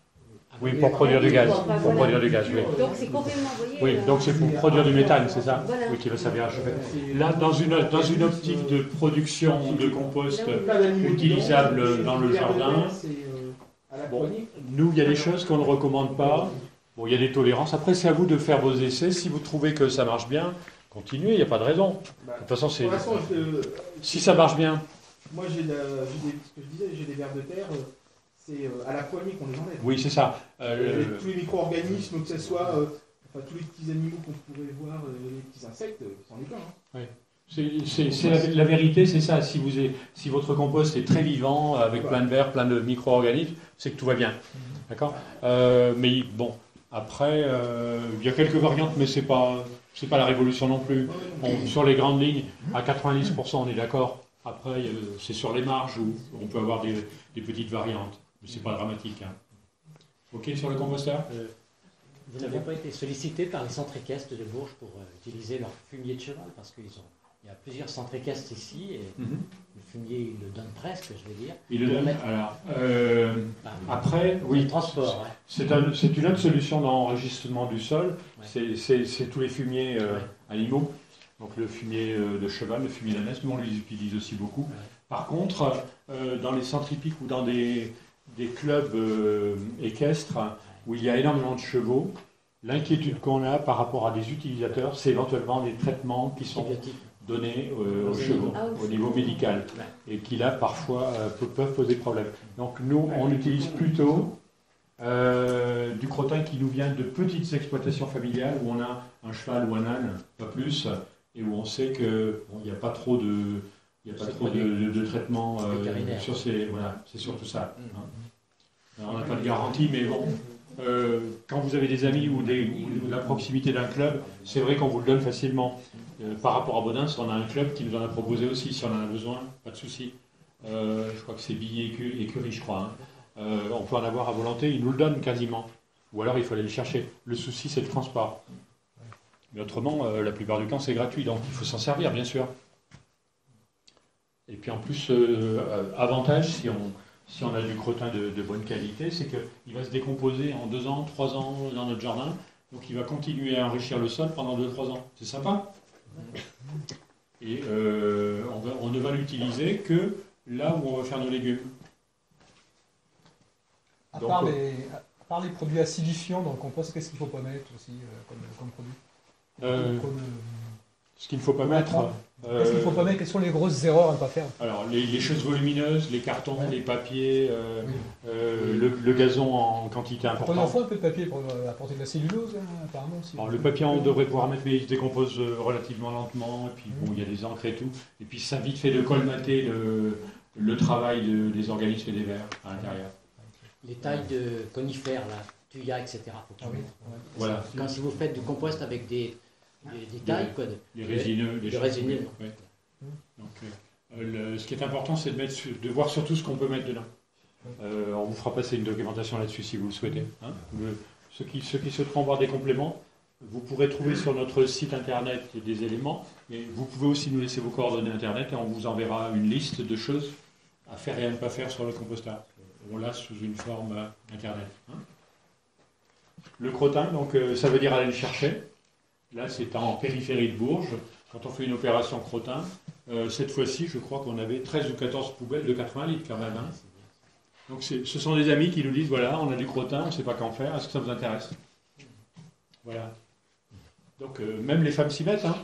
oui, pour produire du gaz. Enfin, Pour voilà. produire du gaz, oui. Donc c'est complètement, vous voyez. Oui, euh, donc c'est pour produire du méthane, c'est ça? Voilà. Oui, qui va servir à chauffer. C'est- Là, dans une, dans une optique de production de compost, Plein d'animaux utilisable dedans, dans le c'est vers jardin. terre, c'est, euh, à la Bon, poignée. nous, il y a des choses qu'on ne recommande pas. Bon, il y a des tolérances. Après, c'est à vous de faire vos essais. Si vous trouvez que ça marche bien, continuez, il n'y a pas de raison. Bah, De toute façon, c'est... pour l'instant, je- si ça marche bien, moi j'ai la- j'ai des, ce que je disais, j'ai des vers de terre, euh, c'est euh, à la poignée qu'on les enlève. oui, c'est ça. Euh, Euh, tous les micro-organismes, que ce soit euh, enfin, tous les petits animaux qu'on pourrait voir, euh, les petits insectes, euh, c'en est plein. Hein. C'est, c'est, c'est la, la vérité, c'est ça. Si, vous est, si votre compost est très vivant, avec plein de vers, plein de micro-organismes, c'est que tout va bien. D'accord euh, Mais bon, après, euh, il y a quelques variantes, mais c'est pas, c'est pas la révolution non plus. On, sur les grandes lignes, à quatre-vingt-dix pour cent, on est d'accord. Après, c'est sur les marges où on peut avoir des, des petites variantes. Mais c'est pas dramatique. Hein. OK sur le composteur euh, Vous n'avez pas été sollicité par les centres équestres de Bourges pour euh, utiliser leur fumier de cheval, parce qu'ils ont, il y a plusieurs centres équestres ici, et mm-hmm. le fumier, ils le donnent presque, je veux dire. Ils le donnent, mettre... alors, euh, ah, après, oui, le transport. Ouais. C'est, un, c'est une autre solution d'enregistrement du sol, ouais. c'est, c'est, c'est tous les fumiers euh, ouais. animaux, donc le fumier euh, de cheval, le fumier d'ânesse, nous on les utilise aussi beaucoup. Ouais. Par contre, euh, dans les centres hippiques ou dans des, des clubs euh, équestres, où il y a énormément de chevaux, l'inquiétude qu'on a par rapport à des utilisateurs, c'est éventuellement des traitements qui sont donnés euh, aux chevaux, au niveau médical, et qui là, parfois, euh, peuvent poser problème. Donc nous, on utilise plutôt euh, du crottin qui nous vient de petites exploitations familiales, où on a un cheval ou un âne, pas plus, et où on sait qu'il bon, n'y a pas trop de, y a pas trop de, de, de traitement euh, sur ces... Voilà, c'est surtout ça. Hein. Alors, on n'a pas de garantie, mais bon... Euh, quand vous avez des amis ou, des, ou la proximité d'un club, c'est vrai qu'on vous le donne facilement. Euh, par rapport à Baudins, on a un club qui nous en a proposé aussi, si on en a besoin, pas de souci. Euh, je crois que c'est Billet écu, Écurie, je crois. Hein. Euh, on peut en avoir à volonté, ils nous le donnent quasiment. Ou alors il faut aller le chercher. Le souci, c'est le transport. Mais autrement, euh, la plupart du temps, c'est gratuit, donc il faut s'en servir, bien sûr. Et puis en plus, euh, avantage, si on... Si on a du crottin de, de bonne qualité, c'est qu'il va se décomposer en deux ans, trois ans dans notre jardin. Donc il va continuer à enrichir le sol pendant deux, trois ans. C'est sympa. Et euh, on, va, on ne va l'utiliser que là où on va faire nos légumes. À part, Donc, les, à part les produits acidifiants dans le compost, qu'est-ce qu'il ne faut pas mettre aussi euh, comme, comme produit euh, comme, euh, Ce qu'il ne faut pas mettre... Euh, Qu'est-ce qu'il ne faut pas mettre? Quelles sont les grosses erreurs à ne pas faire? Alors, les, les choses volumineuses, les cartons, ouais. les papiers, euh, oui. euh, le, le gazon en quantité importante. On en faut un peu de papier pour apporter de la cellulose, hein, apparemment. Si Alors, le papier, on devrait pouvoir mettre, mais il se décompose relativement lentement. Et puis, bon, il y a des encres et tout. Et puis, ça vite fait de colmater le, le travail de, des organismes et des vers à l'intérieur. Les tailles de conifères, là, tuyas, et cetera. Faut ah oui. ouais. Voilà. Quand si vous faites du compost avec des... Des, des tailles, quoi. Les résineux. Les résineux. Oui. Donc, euh, le, ce qui est important, c'est de, mettre, de voir surtout ce qu'on peut mettre dedans. Euh, on vous fera passer une documentation là-dessus si vous le souhaitez. Hein. Le, ceux, qui, ceux qui souhaiteront avoir des compléments, vous pourrez trouver sur notre site internet des éléments, mais vous pouvez aussi nous laisser vos coordonnées internet et on vous enverra une liste de choses à faire et à ne pas faire sur le compostage. On l'a sous une forme euh, internet. Hein. Le crottin, donc, euh, ça veut dire aller le chercher. Là, c'est en périphérie de Bourges. Quand on fait une opération crottin, euh, cette fois-ci, je crois qu'on avait treize ou quatorze poubelles de quatre-vingts litres quand même. Hein. Donc, c'est, ce sont des amis qui nous disent, voilà, on a du crottin, on ne sait pas qu'en faire, est-ce que ça vous intéresse? Voilà. Donc, euh, même les femmes s'y mettent. Hein.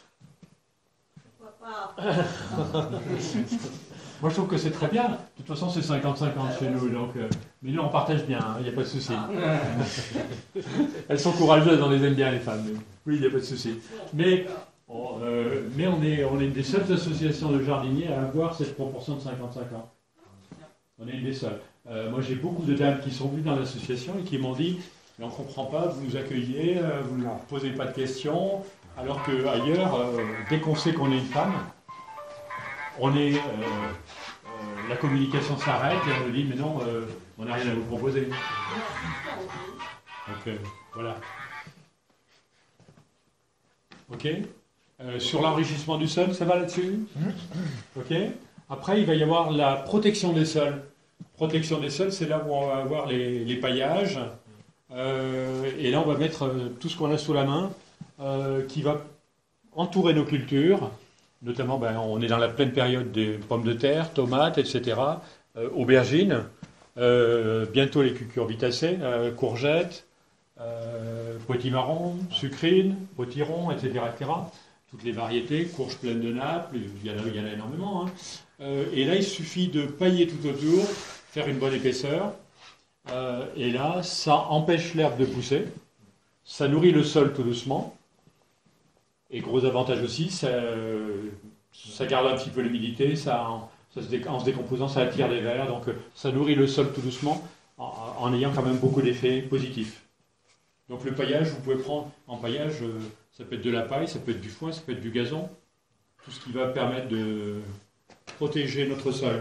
Pourquoi pas? Moi, je trouve que c'est très bien. De toute façon, c'est cinquante cinquante chez nous. Donc, euh, mais nous, on partage bien, il hein, n'y a pas de souci. Elles sont courageuses, on les aime bien, les femmes. Mais, oui, il n'y a pas de souci. Mais, on, euh, mais on, est, on est une des seules associations de jardiniers à avoir cette proportion de cinquante cinquante. On est une des seules. Euh, moi, j'ai beaucoup de dames qui sont venues dans l'association et qui m'ont dit, mais on ne comprend pas, vous nous accueillez, euh, vous ne posez pas de questions, alors qu'ailleurs, euh, dès qu'on sait qu'on est une femme, on est, euh, euh, la communication s'arrête et on nous dit mais non, euh, on n'a rien à vous proposer. Donc euh, voilà. Ok. Euh, sur l'enrichissement du sol, ça va là-dessus? Ok. Après, il va y avoir la protection des sols. Protection des sols, c'est là où on va avoir les, les paillages. Euh, et là, on va mettre euh, tout ce qu'on a sous la main euh, qui va entourer nos cultures. Notamment, ben, on est dans la pleine période des pommes de terre, tomates, et cetera, euh, aubergines, euh, bientôt les cucurbitacées, euh, courgettes, euh, potimarron, sucrines, potirons, et cetera, et cetera. Toutes les variétés, courges pleines de nappes, il y en a, il y en a énormément. Hein. Euh, et là, il suffit de pailler tout autour, faire une bonne épaisseur. Euh, et là, ça empêche l'herbe de pousser, ça nourrit le sol tout doucement. Et gros avantage aussi, ça, ça garde un petit peu l'humidité, ça, ça se dé- en se décomposant, ça attire les vers, donc ça nourrit le sol tout doucement, en, en ayant quand même beaucoup d'effets positifs. Donc le paillage, vous pouvez prendre en paillage, euh, ça peut être de la paille, ça peut être du foin, ça peut être du gazon, tout ce qui va permettre de protéger notre sol.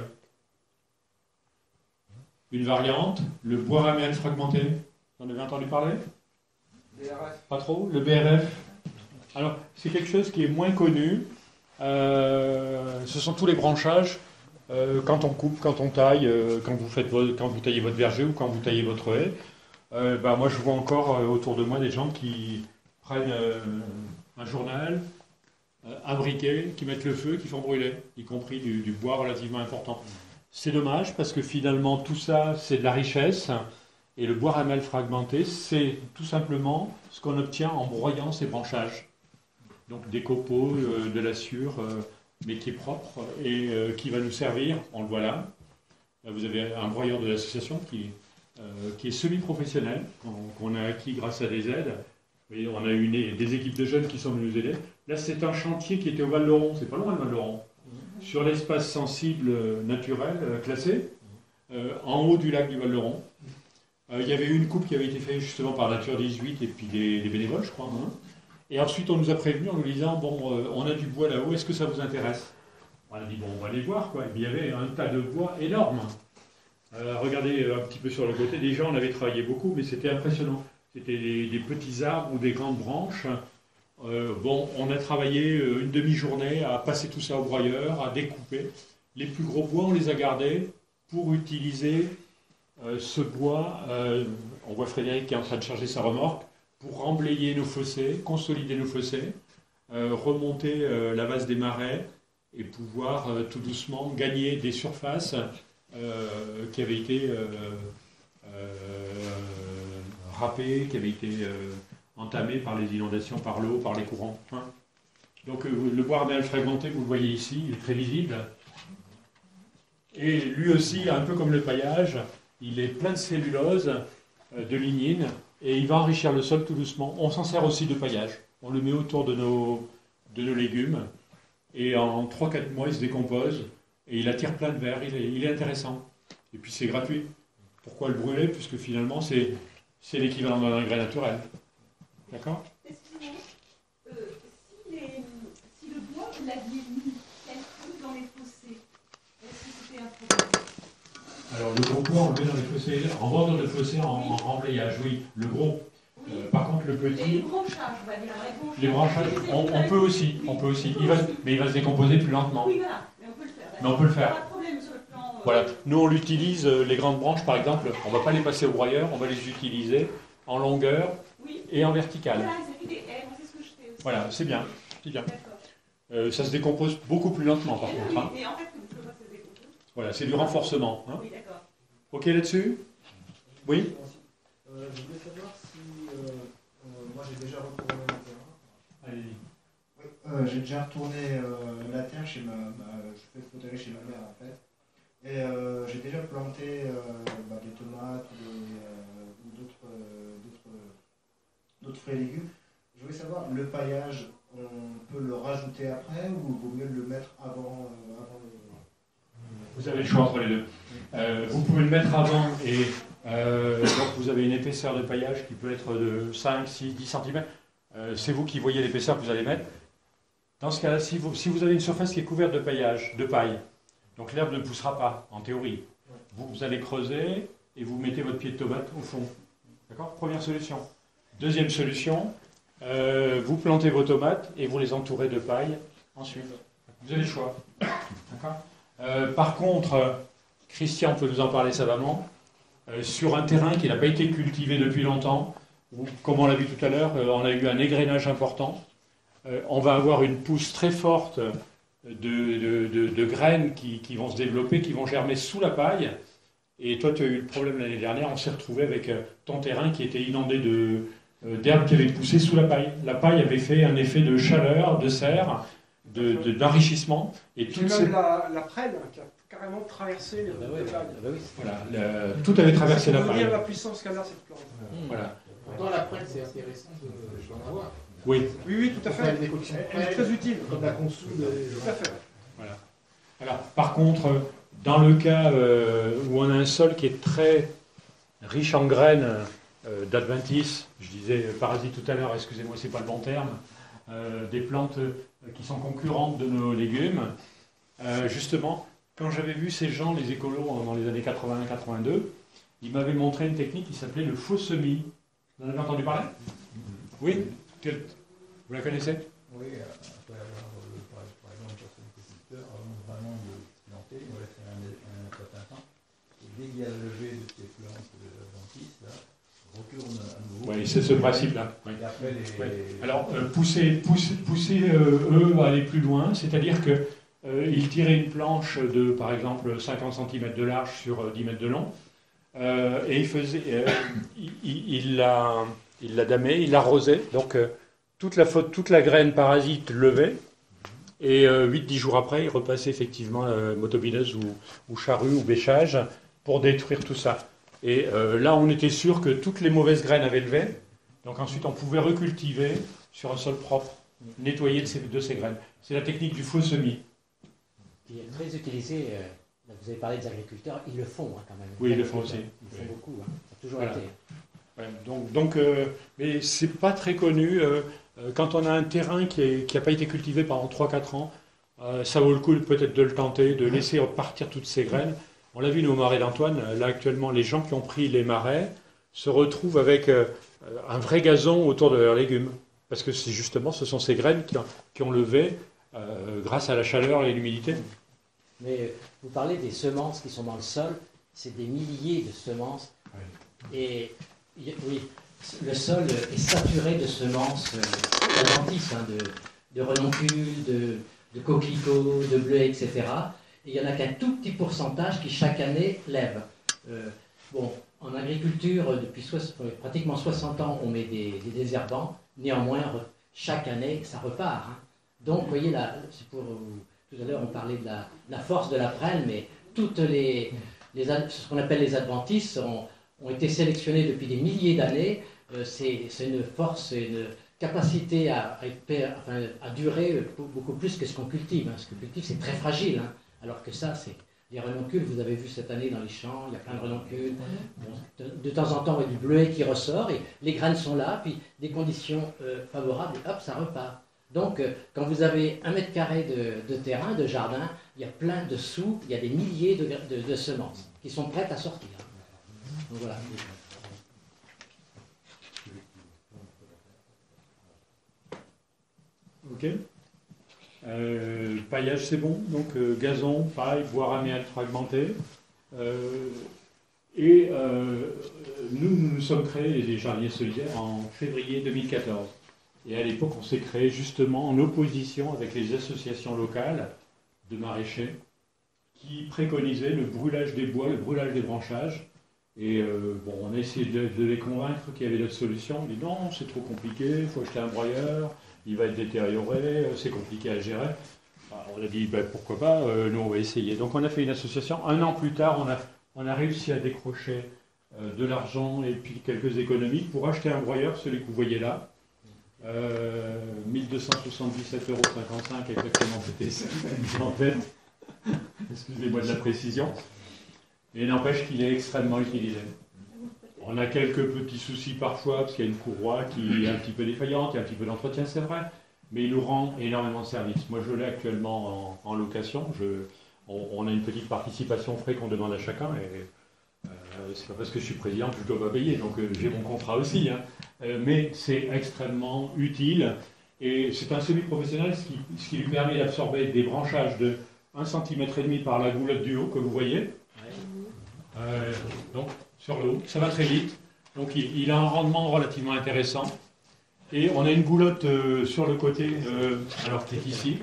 Une variante, le bois raméal fragmenté. Vous en avez entendu parler? B R F. Pas trop? Le B R F? Alors, c'est quelque chose qui est moins connu. Euh, ce sont tous les branchages. Euh, quand on coupe, quand on taille, euh, quand, vous faites vo- quand vous taillez votre verger ou quand vous taillez votre haie. Euh, bah, moi, je vois encore euh, autour de moi des gens qui prennent euh, un journal, euh, un briquet, qui mettent le feu, qui font brûler, y compris du, du bois relativement important. C'est dommage parce que finalement, tout ça, c'est de la richesse. Et le bois ramel fragmenté, c'est tout simplement ce qu'on obtient en broyant ces branchages. Donc des copeaux, euh, de la sciure, euh, mais qui est propre et euh, qui va nous servir, on le voit là. Là, vous avez un broyeur de l'association qui, euh, qui est semi-professionnel, qu'on qu'on a acquis grâce à des aides. Et on a eu une- des équipes de jeunes qui sont venus nous aider. Là, c'est un chantier qui était au Val-d'Oron, c'est pas loin de Val-d'Oron, sur l'espace sensible euh, naturel euh, classé, euh, en haut du lac du Val-d'Oron. Euh, il y avait eu une coupe qui avait été faite justement par Nature dix-huit et puis des, des bénévoles, je crois. Hein. Et ensuite, on nous a prévenus en nous disant, bon, euh, on a du bois là-haut, est-ce que ça vous intéresse? On a dit, bon, on va aller voir, quoi. Et puis, il y avait un tas de bois énorme. Euh, regardez un petit peu sur le côté, déjà, on avait travaillé beaucoup, mais c'était impressionnant. C'était des, des petits arbres ou des grandes branches. Euh, bon, on a travaillé euh, une demi-journée à passer tout ça au broyeur, à découper. Les plus gros bois, on les a gardés pour utiliser euh, ce bois. Euh, on voit Frédéric qui est en train de charger sa remorque pour remblayer nos fossés, consolider nos fossés, euh, remonter euh, la base des marais et pouvoir euh, tout doucement gagner des surfaces euh, qui avaient été euh, euh, râpées, qui avaient été euh, entamées par les inondations, par l'eau, par les courants. Hein. Donc euh, le bois raméal fragmenté, vous le voyez ici, il est très visible. Et lui aussi, un peu comme le paillage, il est plein de cellulose, euh, de lignine, et il va enrichir le sol tout doucement. On s'en sert aussi de paillage. On le met autour de nos, de nos légumes, et en trois quatre mois, il se décompose, et il attire plein de vers. Il est, il est intéressant. Et puis c'est gratuit. Pourquoi le brûler? Puisque finalement, c'est, c'est l'équivalent d'un engrais naturel. D'accord? Excusez-moi, euh, si, les- si le bois, vous l'aviez mis quelque dans les fossés, est-ce que c'était un problème? Alors le gros bois, on le met dans les fossés, en bordure de fossé, en, en remblayage, oui, le gros. Oui. Euh, par contre, le Et les petit, branchages, on va dire. Les branchages, les branchages, on, on peut aussi, on peut aussi. Il va, mais il va se décomposer plus lentement. Oui, voilà, mais on peut le faire. Mais on peut le faire. Pas de problème sur le plan. euh, Voilà. Nous, on l'utilise, euh, les grandes branches, par exemple, on ne va pas les passer au broyeur, on va les utiliser en longueur Oui. et en verticale. Voilà, ils ont fait des haies, moi, c'est ce que je fais aussi. Voilà, c'est bien, c'est bien. D'accord. Euh, ça se décompose beaucoup plus lentement, par Oui, contre. oui, Hein. mais en fait, le bois, ça se décompose. Voilà, c'est du renforcement. Hein. Oui, d'accord. Ok là-dessus? Oui? Euh, je voulais savoir si euh, euh, moi j'ai déjà retourné le terrain. Allez-y. Oui, euh, j'ai déjà retourné euh, la terre chez ma, ma je fais le potager chez ma mère en fait. Et euh, j'ai déjà planté euh, bah, des tomates des, euh, ou d'autres, euh, d'autres, d'autres fruits et légumes. Je voulais savoir, le paillage, on peut le rajouter après ou vaut mieux le mettre avant, euh, avant le... Vous avez le choix entre les deux. Euh, vous pouvez le mettre avant et euh, donc vous avez une épaisseur de paillage qui peut être de cinq, six, dix centimètres. Euh, c'est vous qui voyez l'épaisseur que vous allez mettre. Dans ce cas-là, si vous, si vous avez une surface qui est couverte de paillage, de paille, donc l'herbe ne poussera pas, en théorie. Vous, vous allez creuser et vous mettez votre pied de tomate au fond. D'accord? Première solution. Deuxième solution, euh, vous plantez vos tomates et vous les entourez de paille ensuite. Vous avez le choix. D'accord? Euh, par contre, euh, Christian peut nous en parler savamment, euh, sur un terrain qui n'a pas été cultivé depuis longtemps, où, comme on l'a vu tout à l'heure, euh, on a eu un égrenage important, euh, on va avoir une pousse très forte de, de, de, de graines qui, qui vont se développer, qui vont germer sous la paille. Et toi, tu as eu le problème l'année dernière, on s'est retrouvé avec euh, ton terrain qui était inondé de, euh, d'herbes qui avaient poussé sous la paille. La paille avait fait un effet de chaleur, de serre, de, de, d'enrichissement. Et J'ai toutes même ces... la, la prenne qui a carrément traversé le Ah bah ouais, le ah vague. bah oui. Voilà, le- tout avait traversé C'est la pour vous paille. dire la puissance qu'elle a cette plante. Voilà. Dans la prête, c'est intéressant de, je vais en avoir. Oui. Oui, oui, tout à fait. Des collections Elle est très utile. Comme la console. Tout à fait. Voilà. Alors, par contre, dans le cas euh, où on a un sol qui est très riche en graines euh, d'adventices, je disais parasites tout à l'heure, excusez-moi, c'est pas le bon terme, euh, des plantes euh, qui sont concurrentes de nos légumes, euh, justement, quand j'avais vu ces gens, les écolos, dans les années quatre-vingt quatre-vingt-deux, ils m'avaient montré une technique qui s'appelait le faux semis. Vous en avez entendu parler? Oui? Quel... Vous la connaissez? Oui, après avoir, euh, par, par exemple, pour un agriculteur, avant vraiment de planter, on va faire un, un certain temps, et dès qu'il y a la levée de ces plantes d'adventices, là, retourne à nouveau. Oui, c'est ce principe-là. Oui. Et après, les... Oui. Alors, euh, pousser, pousser, pousser euh, eux, à aller plus loin, c'est-à-dire que euh, ils tiraient une planche de, par exemple, cinquante centimètres de large sur euh, dix mètres de long, euh, et ils faisaient, euh, il, il, il la, il la damait, il l'arrosait, donc euh, toute la faute, toute la graine parasite levait, et euh, huit dix jours après, il repassait effectivement euh, motobineuse ou, ou charrue ou bêchage pour détruire tout ça. Et euh, là, on était sûr que toutes les mauvaises graines avaient levé, donc ensuite on pouvait recultiver sur un sol propre, nettoyer de ces, de ces graines. C'est la technique du faux semis. Qui est très utilisée, euh, vous avez parlé des agriculteurs, ils le font hein, quand même. Oui, ils le font aussi. Ils le font Oui. beaucoup, hein. Ça a toujours Voilà. été. Ouais, donc, donc euh, mais c'est pas très connu. Euh, euh, quand on a un terrain qui n'a pas été cultivé pendant trois quatre ans, euh, ça vaut le coup peut-être de le tenter, de laisser partir toutes ces graines. On l'a vu nous au marais d'Antoine, là actuellement les gens qui ont pris les marais se retrouvent avec euh, un vrai gazon autour de leurs légumes. Parce que c'est justement, ce sont ces graines qui ont, qui ont levé euh, grâce à la chaleur et l'humidité. Mais vous parlez des semences qui sont dans le sol, c'est des milliers de semences. Oui. Et y- oui, le sol est saturé de semences euh, d'adventices, hein, de, de renoncules, de, de coquelicots, de bleuets, et cetera. Et il n'y en a qu'un tout petit pourcentage qui chaque année lève. Euh, bon, en agriculture, depuis soix- pratiquement soixante ans, on met des, des désherbants. Néanmoins, re- chaque année, ça repart. Hein. Donc, vous voyez, là, c'est pour, tout à l'heure, on parlait de la, la force de la prêle, mais toutes les, les ad- ce qu'on appelle les adventices ont, ont été sélectionnés depuis des milliers d'années. Euh, c'est, c'est une force, c'est une capacité à, à, enfin, à durer beaucoup plus que ce qu'on cultive. Hein. Ce qu'on cultive, c'est très fragile. Hein. Alors que ça, c'est les renoncules, vous avez vu cette année dans les champs, il y a plein de renoncules. Bon, de, de temps en temps, il y a du bleuet qui ressort et les graines sont là, puis des conditions euh, favorables, et hop, ça repart. Donc, euh, quand vous avez un mètre carré de, de terrain, de jardin, il y a plein de sous, il y a des milliers de, de, de semences qui sont prêtes à sortir. Donc voilà. Ok. Euh, paillage, c'est bon. Donc euh, gazon, paille, bois raméal fragmenté. Euh, et euh, nous, nous nous sommes créés, les jardiniers solidaires, en février deux mille quatorze. Et à l'époque, on s'est créé justement en opposition avec les associations locales de maraîchers qui préconisaient le brûlage des bois, le brûlage des branchages. Et euh, bon, on a essayé de, de les convaincre qu'il y avait d'autres solutions. On dit non, c'est trop compliqué, il faut acheter un broyeur, il va être détérioré, c'est compliqué à gérer. Alors, on a dit ben, pourquoi pas, euh, nous on va essayer. Donc on a fait une association. Un an plus tard, on a, on a réussi à décrocher euh, de l'argent et puis quelques économies pour acheter un broyeur, celui que vous voyez là. Euh, mille deux cent soixante-dix-sept euros cinquante-cinq exactement, c'était ça en tête. Excusez-moi de la précision. Et n'empêche qu'il est extrêmement utilisé. On a quelques petits soucis parfois, parce qu'il y a une courroie qui est un petit peu défaillante, il y a un petit peu d'entretien, c'est vrai, mais il nous rend énormément de services. Moi, je l'ai actuellement en, en location. Je, on, on a une petite participation frais qu'on demande à chacun, et euh, c'est pas parce que je suis président que je dois pas payer, donc euh, j'ai mon contrat aussi. Hein. Euh, mais c'est extrêmement utile, et c'est un semi-professionnel, ce qui, ce qui lui permet d'absorber des branchages de un virgule cinq cm par la goulotte du haut, que vous voyez. Euh, donc, sur l'eau, ça va très vite. Donc, il, il a un rendement relativement intéressant. Et on a une goulotte euh, sur le côté, euh, alors qui est ici.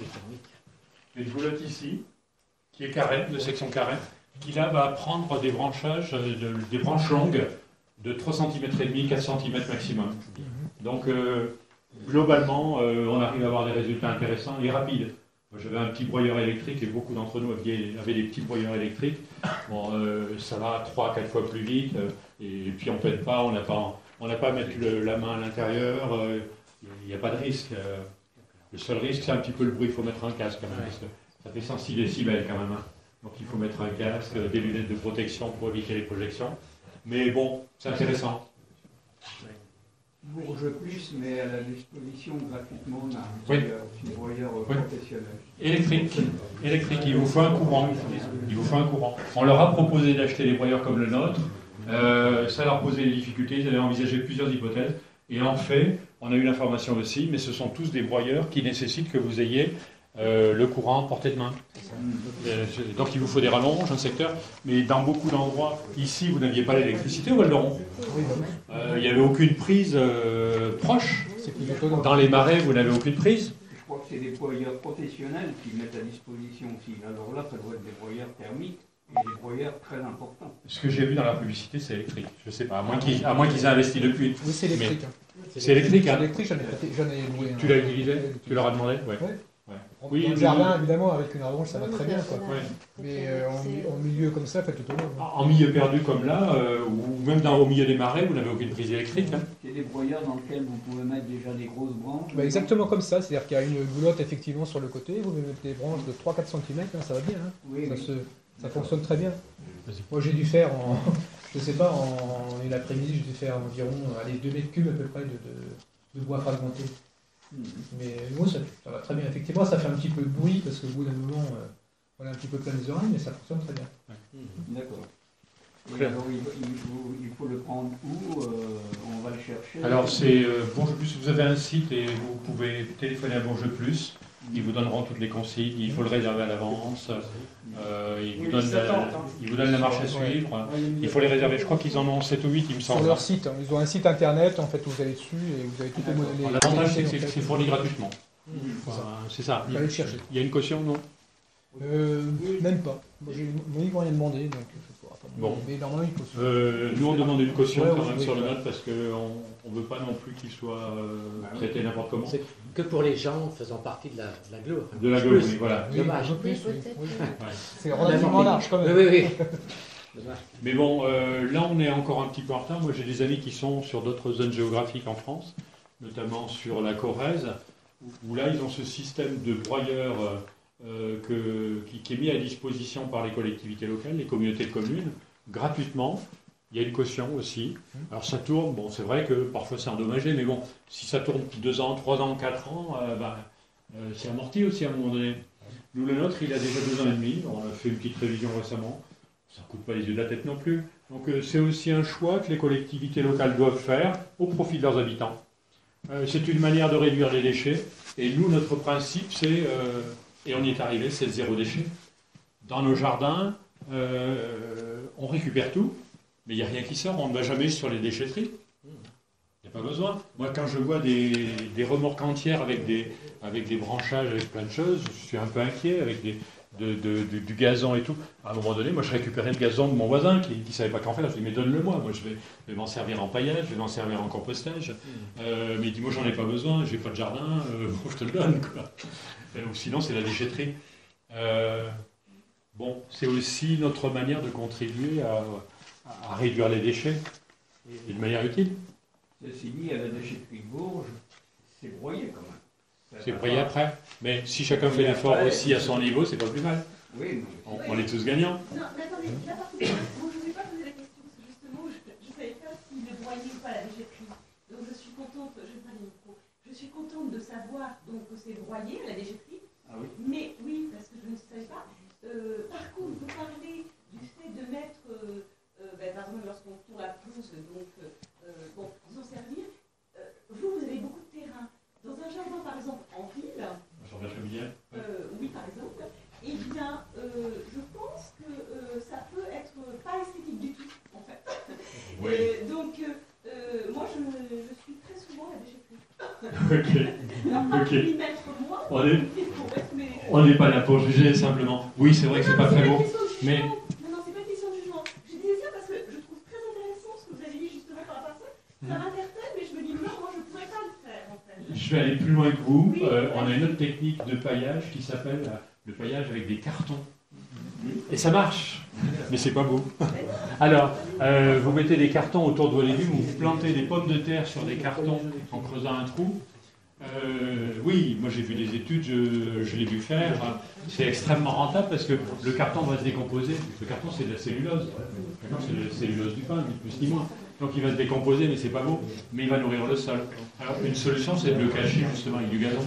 Une goulotte ici, qui est carrée, de section carrée, qui là va prendre des branchages, euh, de, des branches longues de trois virgule cinq cm, quatre centimètres maximum. Donc, euh, globalement, euh, on arrive à avoir des résultats intéressants et rapides. J'avais un petit broyeur électrique et beaucoup d'entre nous avaient, avaient des petits broyeurs électriques. Bon, euh, ça va trois à quatre fois plus vite euh, et, et puis on ne pète pas, on n'a pas, On n'a pas à mettre le- la main à l'intérieur, euh, il n'y a pas de risque. euh. Le seul risque, c'est un petit peu le bruit, il faut mettre un casque quand même, parce que ça fait cent six décibels quand même. hein. Donc il faut mettre un casque, euh, des lunettes de protection pour éviter les projections. Mais bon, c'est intéressant. Bourge Plus, mais à la disposition gratuitement d'un Oui. broyeur Oui. professionnel. Électrique, électrique, il vous faut un courant. Il vous faut un courant. On leur a proposé d'acheter des broyeurs comme le nôtre. Euh, ça leur posait des difficultés, ils avaient envisagé plusieurs hypothèses. Et en fait, on a eu l'information aussi, mais ce sont tous des broyeurs qui nécessitent que vous ayez euh, le courant en portée de main. Euh, donc il vous faut des rallonges, un secteur, mais dans beaucoup d'endroits, ici vous n'aviez pas l'électricité au Val d'Oron. Euh, il n'y avait aucune prise euh, proche. Dans les marais, vous n'avez aucune prise. Je crois que c'est des broyeurs professionnels qui mettent à disposition aussi. Alors là, ça doit être des broyeurs thermiques et des broyeurs très importants. Ce que j'ai vu dans la publicité, c'est électrique. Je ne sais pas, à moins qu'ils à moins qu'ils aient investi depuis. Oui, c'est électrique. Mais- hein. C'est électrique, hein. C'est électrique, j'en ai, prêté- j'en ai loué. Tu un. l'as utilisé? Tu leur as demandé? Ouais. Ouais. Ouais. Dans Oui, le nous- jardin, évidemment, avec une rallonge, ça va Oui, très bien. Quoi. Ouais. Mais euh, en, mi- en milieu comme ça, faites autonome. hein. En milieu perdu comme là, euh, ou même dans, au milieu des marais, vous n'avez aucune prise électrique. Hein. C'est des broyeurs dans lesquels vous pouvez mettre déjà des grosses branches. Bah, exactement comme ça, c'est-à-dire qu'il y a une goulotte effectivement sur le côté, vous mettez des branches de trois à quatre centimètres, ça va bien, hein. Oui, ça, oui. se, ça fonctionne très bien. Moi j'ai dû faire en, je sais pas, en une après-midi, j'ai dû faire environ allez, deux mètres cubes à peu près de, de, de bois fragmenté. Mhm. Mais moi ça, ça va très bien, effectivement ça fait un petit peu de bruit parce qu'au bout d'un moment, euh, on a un petit peu plein les oreilles, mais ça fonctionne très bien. D'accord. Et Claire. alors, il, il faut, il faut le prendre où euh, On va le chercher. Alors c'est euh, Bourges Plus, vous avez un site et vous pouvez téléphoner à Bourges Plus. Ils vous donneront toutes les consignes, il faut le réserver à l'avance. Euh, ils, vous Oui, donnent ça la, tente, hein. ils vous donnent la marche à suivre. Il faut les réserver, je crois qu'ils en ont sept ou huit, il me Sur semble. leur site, hein, ils ont un site internet, en fait, vous allez dessus et vous avez toutes les modèles. L'avantage, c'est que c'est- en fait. c'est fourni gratuitement. Mmh, c'est ça. Voilà, c'est ça. Il fallait le chercher. Il y a une caution, non? Euh, même pas. Moi, j'ai moi, ils m'ont rien demandé, donc je sais pas. Bon. Mais normalement, il faut. Euh, nous, on demande une caution Ouais, quand ouais, même oui, sur le ouais. note parce qu'on ne veut pas non plus qu'il soit euh, traité n'importe comment. C'est que pour les gens faisant partie de la, de la glo. De la glo, oui, voilà. Oui, Dommage. un peu plus, Oui, oui. peut-être. Oui. Ouais. C'est relativement large quand même. Oui, oui, oui. Dommage. Mais bon, euh, là, on est encore un petit peu en retard. Moi, j'ai des amis qui sont sur d'autres zones géographiques en France, notamment sur la Corrèze, où, où là, ils ont ce système de broyeur euh, que, qui, qui est mis à disposition par les collectivités locales, les communautés de communes, gratuitement. Il y a une caution aussi. Alors ça tourne, bon, c'est vrai que parfois c'est endommagé, mais bon, si ça tourne deux ans, trois ans, quatre ans, euh, bah, euh, c'est amorti aussi à un moment donné. Nous, le nôtre, il a déjà deux ans et demi. On a fait une petite révision récemment. Ça ne coûte pas les yeux de la tête non plus. Donc euh, c'est aussi un choix que les collectivités locales doivent faire au profit de leurs habitants. Euh, c'est une manière de réduire les déchets. Et nous, notre principe, c'est, euh, et on y est arrivé, c'est le zéro déchet. Dans nos jardins, euh, on récupère tout, mais il n'y a rien qui sort. On ne va jamais sur les déchetteries. Il n'y a pas besoin. Moi, quand je vois des, des remorques entières avec des, avec des branchages, avec plein de choses, je suis un peu inquiet avec des, de, de, du, du gazon et tout. À un moment donné, moi, je récupérais le gazon de mon voisin qui ne savait pas qu'en faire. Je lui dis, mais donne-le-moi. Moi, je vais, je vais m'en servir en paillage, je vais m'en servir en compostage. Euh, mais il dit, moi, j'en ai pas besoin, j'ai pas de jardin, euh, bon, je te le donne, quoi. Euh, ou sinon, c'est la déchetterie. Euh, bon, c'est aussi notre manière de contribuer à, à réduire les déchets, et de manière utile. Ceci dit, à la déchetterie de Bourges, c'est broyé quand même. Ça C'est va broyé pas- après. Mais si chacun fait l'effort aussi à son niveau, c'est pas plus mal. Oui, mais On, on est tous gagnants. Non, mais attendez, là par contre, moi je ne vous ai pas posé la question parce que justement je ne savais pas s'il le broyait ou pas la déchetterie. Donc je suis contente, je vais pas les micros, je suis contente de savoir donc que c'est broyé la déchetterie. Ah oui. Mais oui, parce que je ne savais pas. Euh, par contre, vous parlez du fait de mettre, euh, euh, ben, par exemple lorsqu'on tourne la pelouse, donc euh, bon, vous en servir. Euh, vous, vous avez beaucoup de terrain. Dans un jardin par exemple en ville, J'en reviens très bien. euh, oui, par exemple, eh bien, euh, je pense que euh, ça peut être pas esthétique du tout, en fait. Oui. Euh, donc, euh, moi, je, je suis très souvent à la déchetterie. Ok. Alors, pas Ok. pour y mettre moi, On est- pour mettre mes... On n'est pas là pour juger simplement. Oui, c'est vrai que c'est pas très beau. C'est pas une question de Mais jugement. Non, non, c'est pas une question de jugement. Je disais ça parce que je trouve très intéressant ce que vous avez dit justement par rapport à ça. Ça m'interpelle, mais je me dis, non, moi, je ne pourrais pas le faire, en fait. je vais aller plus loin que vous. Oui. Euh, on a une autre technique de paillage qui s'appelle euh, le paillage avec des cartons. Et ça marche, mais c'est pas beau. Alors, euh, vous mettez des cartons autour de vos légumes, vous plantez des pommes de terre sur des cartons en creusant un trou. Euh, oui, moi j'ai vu des études, je, je l'ai vu faire. C'est extrêmement rentable parce que le carton va se décomposer. Le carton, c'est de la cellulose. C'est de la cellulose du pain, ni plus ni moins. Donc il va se décomposer, mais c'est pas beau. Mais il va nourrir le sol. Alors une solution, c'est de le cacher justement avec du gazon.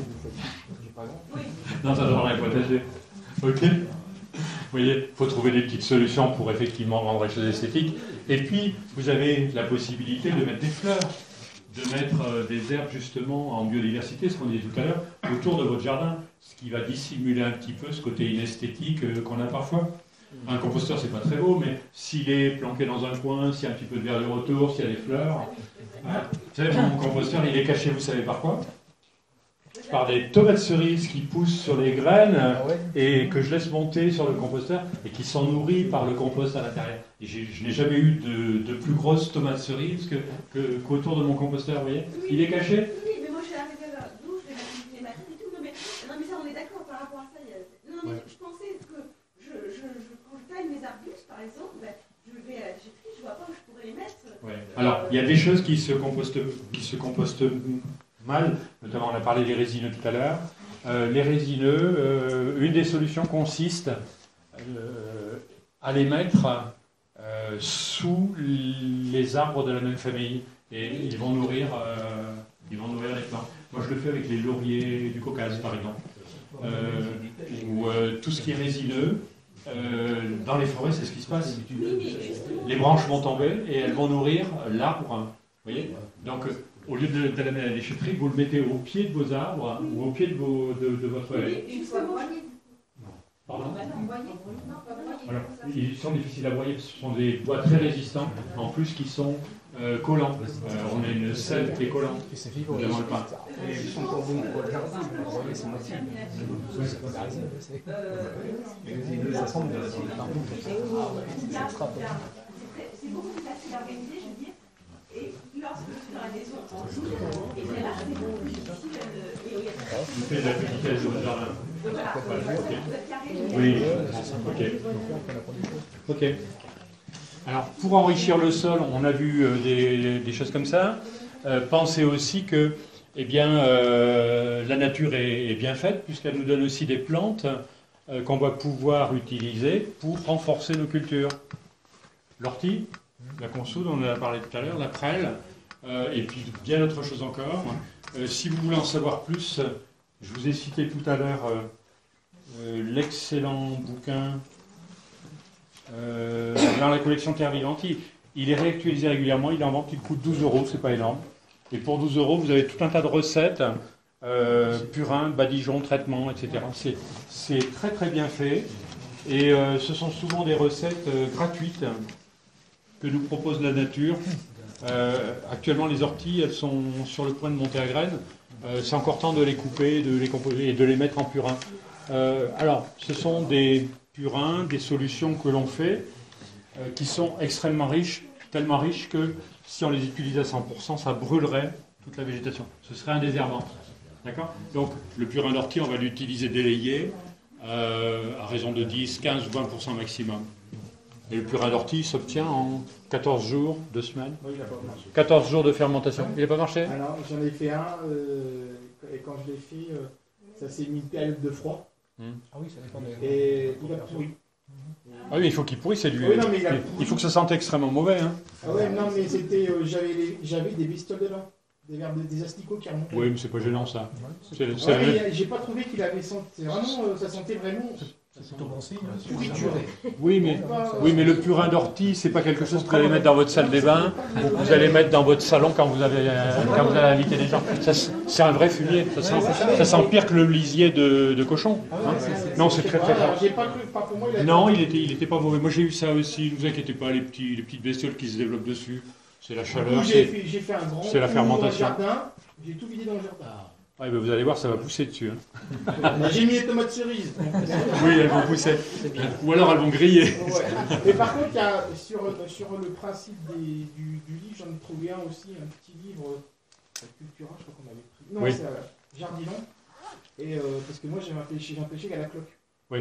Non, ça devrait pas potager. Ok. Vous voyez, il faut trouver des petites solutions pour effectivement rendre les choses esthétiques. Et puis, vous avez la possibilité de mettre des fleurs, de mettre euh, des herbes justement en biodiversité, ce qu'on disait tout à l'heure, autour de votre jardin, ce qui va dissimuler un petit peu ce côté inesthétique euh, qu'on a parfois. Un composteur, c'est pas très beau, mais s'il est planqué dans un coin, s'il y a un petit peu de verdure autour, s'il y a des fleurs... Hein, vous savez, mon composteur, il est caché, vous savez par quoi? Par des tomates cerises qui poussent sur les graines et que je laisse monter sur le composteur et qui sont nourries par le compost à l'intérieur. Et je n'ai jamais eu de, de plus grosses tomates cerises que, que, qu'autour de mon composteur, vous voyez. Il est caché? Oui, mais moi je suis arrivée là, d'où je vais mettre les matins et tout. Non mais, non, mais ça, on est d'accord par rapport à ça. Il y a... Non, mais ouais. je pensais que je, je, je, quand je taille mes arbustes, par exemple, ben, je vais à la déchetterie, je vois pas où je pourrais les mettre. Ouais. Alors, il y a des choses qui se compostent, qui se compostent mal, notamment on a parlé des résineux tout à l'heure. Euh, les résineux, euh, une des solutions consiste euh, à les mettre euh, sous les arbres de la même famille et ils vont nourrir, euh, ils vont nourrir les plantes. Moi je le fais avec les lauriers du Caucase par exemple, euh, ou euh, tout ce qui est résineux. Euh, dans les forêts, c'est ce qui se passe. Les branches vont tomber et elles vont nourrir l'arbre. Vous voyez ? Donc au lieu de, de la mettre à la déchetterie, vous le mettez au pied de vos arbres ou au pied de, vos, de, de votre haie. Pardon ? Voilà. Ils sont difficiles à broyer, ce sont des bois très résistants, en plus qui sont euh, collants. Euh, on a une sève qui est collante devant le pain. Et ils sont pas bons pour le jardin, pour broyer son assiette. C'est beaucoup plus facile à organiser, je veux dire. Et lorsque je suis dans la maison en jour, et bien là, c'est beaucoup plus difficile de... Vous faites la petitesse de votre jardin. Voilà, okay. Oui, ok. Ok. Alors, pour enrichir le sol, on a vu euh, des, des choses comme ça. Euh, pensez aussi que eh bien, euh, la nature est, est bien faite, puisqu'elle nous donne aussi des plantes euh, qu'on va pouvoir utiliser pour renforcer nos cultures. L'ortie, la consoude, on en a parlé tout à l'heure, la prêle, euh, et puis bien d'autres choses encore. Euh, si vous voulez en savoir plus, je vous ai cité tout à l'heure euh, euh, l'excellent bouquin euh, dans la collection Terre Vivante. Il, il est réactualisé régulièrement, il est en vente, il coûte douze euros, c'est pas énorme. Et pour douze euros, vous avez tout un tas de recettes, euh, purin, badigeon, traitement, et cetera. C'est, c'est très très bien fait, et euh, ce sont souvent des recettes euh, gratuites que nous propose la nature. Euh, actuellement, les orties, elles sont sur le point de monter à graines. Euh, c'est encore temps de les couper, de les composer et de les mettre en purin. Euh, alors, ce sont des purins, des solutions que l'on fait, euh, qui sont extrêmement riches, tellement riches que si on les utilisait à cent pour cent, ça brûlerait toute la végétation. Ce serait un désherbant. D'accord ? Donc, le purin d'ortie, on va l'utiliser délayé, euh, à raison de dix, quinze, vingt pour cent maximum. Et le purin d'ortie s'obtient en quatorze jours, deux semaines. Oui, il n'a pas marché. quatorze jours de fermentation. Il n'a pas marché ? Alors, j'en ai fait un, euh, et quand je l'ai fait, euh, ça s'est mis une période de froid. Hum. Ah oui, ça dépend des... Et il a pourri. Ah oui, il faut qu'il pourrisse, c'est du... Oui, non, mais il, a... il faut que ça sente extrêmement mauvais. Hein. Ah ouais, non, mais c'était, euh, j'avais, les... j'avais des bestioles dedans. Des, verbes, des asticots qui remontaient. Oui, mais c'est pas gênant ça. C'est, c'est ouais, mais j'ai pas trouvé qu'il avait senti. Vraiment, euh, ça sentait vraiment. C'est plutôt bon signe. Pourriture. Oui, mais, oui, mais le purin d'ortie, c'est pas quelque chose que vous allez mettre dans votre salle des bains ou que vous allez mettre dans votre salon quand vous avez, quand vous allez inviter des gens. Ça, c'est un vrai fumier. Ça sent, ça sent pire que le lisier de, de cochon. Hein. Non, c'est très très fort. Non, il était, il était pas mauvais. Moi, j'ai eu ça aussi. Ne vous inquiétez pas, les petits, les petites bestioles qui se développent dessus. C'est la chaleur, j'ai fait, j'ai fait un grand c'est la fermentation. Dans le jardin, j'ai tout vidé dans le jardin. Ouais, ben vous allez voir, ça va pousser dessus. Hein. J'ai mis les tomates cerises. Oui, elles vont pousser. Ou alors elles vont griller. Ouais. Mais par contre, il y a, sur, sur le principe des, du, du livre, j'en ai trouvé un aussi, un petit livre, euh, Cultura, je crois qu'on avait pris. Non, oui. c'est euh, Jardinon. Et, euh, parce que moi, j'ai un péché, j'ai un péché à la cloque. Oui.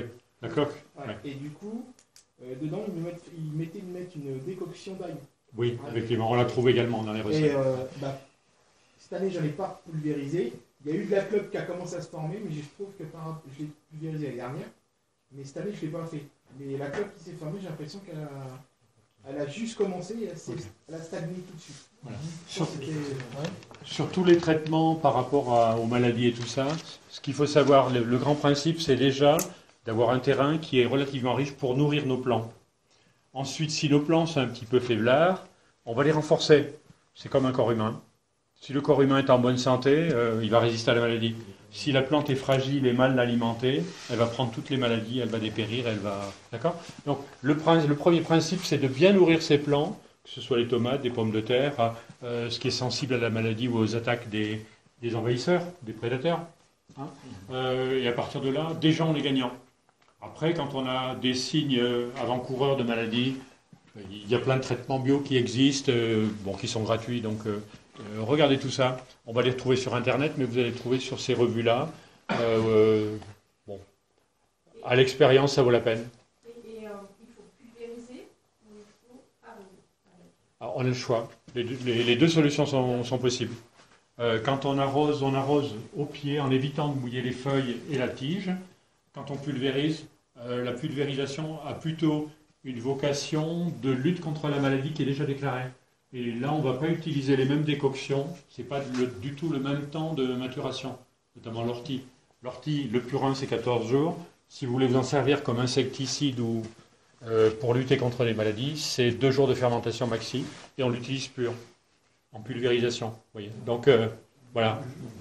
La coque. Ouais. Ouais. Et du coup, euh, dedans, ils, mettent, ils mettaient ils mettent une décoction d'ail. Oui, effectivement, on la trouve également dans les recettes. Et euh, bah, cette année, je n'en ai pas pulvérisé. Il y a eu de la clope qui a commencé à se former, mais je trouve que par, je l'ai pulvérisé l'année dernière. Mais cette année, je ne l'ai pas fait. Mais la clope qui s'est formée, j'ai l'impression qu'elle a, elle a juste commencé et elle, s'est- elle a stagné tout de suite. Voilà. Je Sur, pense que c'était- ouais. sur tous les traitements par rapport à- aux maladies et tout ça, ce qu'il faut savoir, le, le grand principe, c'est déjà d'avoir un terrain qui est relativement riche pour nourrir nos plants. Ensuite, si nos plants sont un petit peu faiblards, on va les renforcer. C'est comme un corps humain. Si le corps humain est en bonne santé, euh, il va résister à la maladie. Si la plante est fragile et mal alimentée, elle va prendre toutes les maladies, elle va dépérir, elle va... D'accord ? Donc, le, prin- le premier principe, c'est de bien nourrir ses plants, que ce soit les tomates, des pommes de terre, euh, ce qui est sensible à la maladie ou aux attaques des, des envahisseurs, des prédateurs. Hein. Euh, et à partir de là, déjà, on est gagnant. Après, quand on a des signes euh, avant-coureurs de maladies, il y a plein de traitements bio qui existent, euh, bon, qui sont gratuits, donc euh, euh, regardez tout ça. On va les retrouver sur Internet, mais vous allez les trouver sur ces revues-là. Euh, euh, bon, à l'expérience, ça vaut la peine. Et, et euh, il faut pulvériser ou il faut arroser. Alors, on a le choix. Les deux, les- les deux solutions sont, sont possibles. Euh, quand on arrose, on arrose au pied en évitant de mouiller les feuilles et la tige. Quand on pulvérise, euh, la pulvérisation a plutôt une vocation de lutte contre la maladie qui est déjà déclarée. Et là, on ne va pas utiliser les mêmes décoctions. Ce n'est pas le- du tout le même temps de maturation, notamment l'ortie. L'ortie, le purin, c'est quatorze jours. Si vous voulez vous en servir comme insecticide ou euh, pour lutter contre les maladies, c'est deux jours de fermentation maxi et on l'utilise pur, en pulvérisation. Vous voyez. Donc, euh, voilà.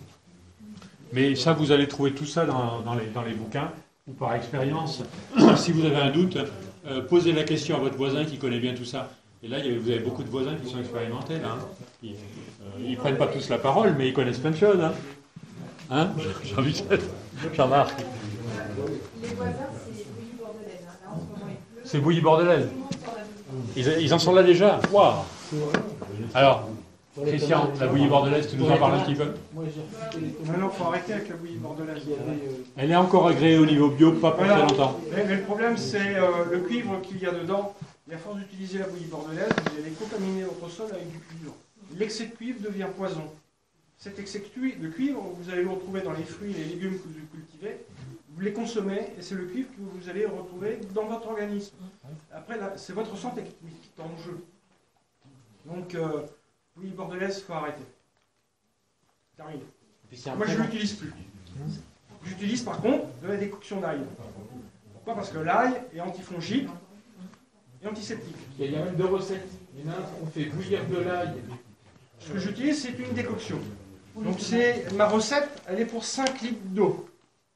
Mais ça, vous allez trouver tout ça dans, dans les, dans les bouquins ou par expérience. Si vous avez un doute, euh, posez la question à votre voisin qui connaît bien tout ça. Et là, il y a- vous avez beaucoup de voisins qui sont expérimentés. Là, hein. Ils ne prennent pas tous la parole, mais ils connaissent plein de choses. Hein, hein Jean-Michel, Jean-Marc. Les voisins, c'est bouillie bordelaise. Hein. Là, en ce moment, il pleut. C'est bouillie bordelaise. Tout le monde sort la bouillie. Ils, ils en sont là déjà. Waouh. Alors, Christian, la bouillie bordelaise, tu nous en parles un petit peu? Moi, j'ai refusé les tomates. Maintenant, il faut arrêter avec la bouillie bordelaise. Il y avait, euh, Elle est encore agréée au niveau bio, pas pour Voilà. très longtemps. Mais, mais le problème, c'est euh, le cuivre qu'il y a dedans. Et à force d'utiliser la bouillie bordelaise, vous allez contaminer votre sol avec du cuivre. L'excès de cuivre devient poison. Cet excès de cui- de cuivre, vous allez le retrouver dans les fruits et les légumes que vous cultivez. Vous les consommez et c'est le cuivre que vous allez retrouver dans votre organisme. Après, là, c'est votre santé qui qui est en jeu. Donc, euh, bouillie bordelaise, il faut arrêter. Terminé. Moi, je ne l'utilise plus. J'utilise par contre de la décoction d'ail. Pourquoi? Parce que l'ail est antifongique et antiseptique. Il y a même deux recettes. Il y en a un qu'on fait bouillir de l'ail. Ce que j'utilise, c'est une décoction. Donc c'est ma recette, elle est pour cinq litres d'eau.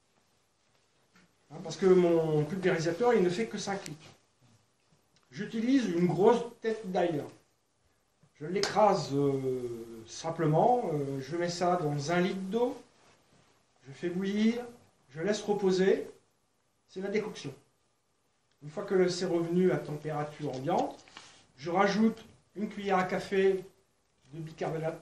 Hein, parce que mon pulvérisateur, il ne fait que cinq litres. J'utilise une grosse tête d'ail. Je l'écrase euh, simplement, euh, je mets ça dans un litre d'eau, je fais bouillir, je laisse reposer, c'est la décoction. Une fois que c'est revenu à température ambiante, je rajoute une cuillère à café de bicarbonate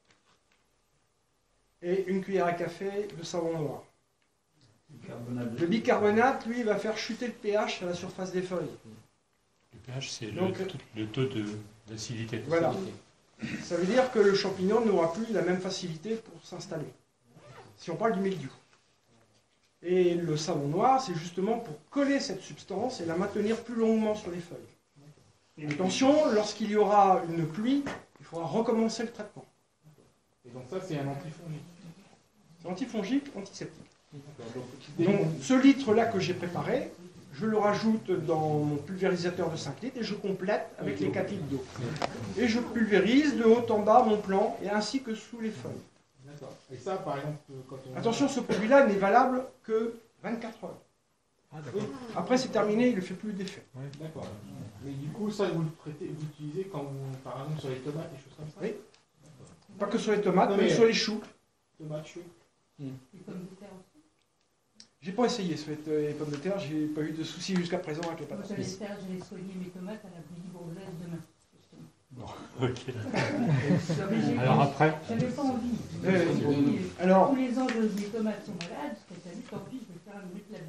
et une cuillère à café de savon noir. Le bicarbonate, lui, va faire chuter le pH à la surface des feuilles. Le pH, c'est le, Donc, le taux de- d'acidité. Voilà. Ça veut dire que le champignon n'aura plus la même facilité pour s'installer. Si on parle du mildiou. Et le savon noir, c'est justement pour coller cette substance et la maintenir plus longuement sur les feuilles. Et attention, lorsqu'il y aura une pluie, il faudra recommencer le traitement. Et donc ça, c'est un antifongique. C'est antifongique, antiseptique. D'accord. Donc ce litre-là que j'ai préparé, je le rajoute dans mon pulvérisateur de cinq litres et je complète avec les quatre litres d'eau. Et je pulvérise de haut en bas mon plant et ainsi que sous les feuilles. D'accord. Et ça, par exemple, quand on... Attention, ce produit-là n'est valable que vingt-quatre heures. Ah, d'accord. Oui. Après, c'est terminé, il ne fait plus d'effet. D'accord. Mais du coup, ça, vous le traitez, vous l'utilisez quand vous, par exemple, sur les tomates, des choses comme ça? Oui. Pas que sur les tomates, Non, mais, mais- sur les choux. Tomates, choux. Les pommes de terre aussi. J'ai pas essayé sur les les pommes de terre, j'ai pas eu de soucis jusqu'à présent avec les Moi, patates. je vais faire, je vais soigner mes tomates à la bouillie bordelaise demain. justement. Bon, ok. Mais j'ai- Alors après J'avais pas envie. Euh, Je me suis dit, alors- tous les ans, je- mes tomates sont malades, parce que ça dit, tant pis, je vais faire une mettre la boue. Tout à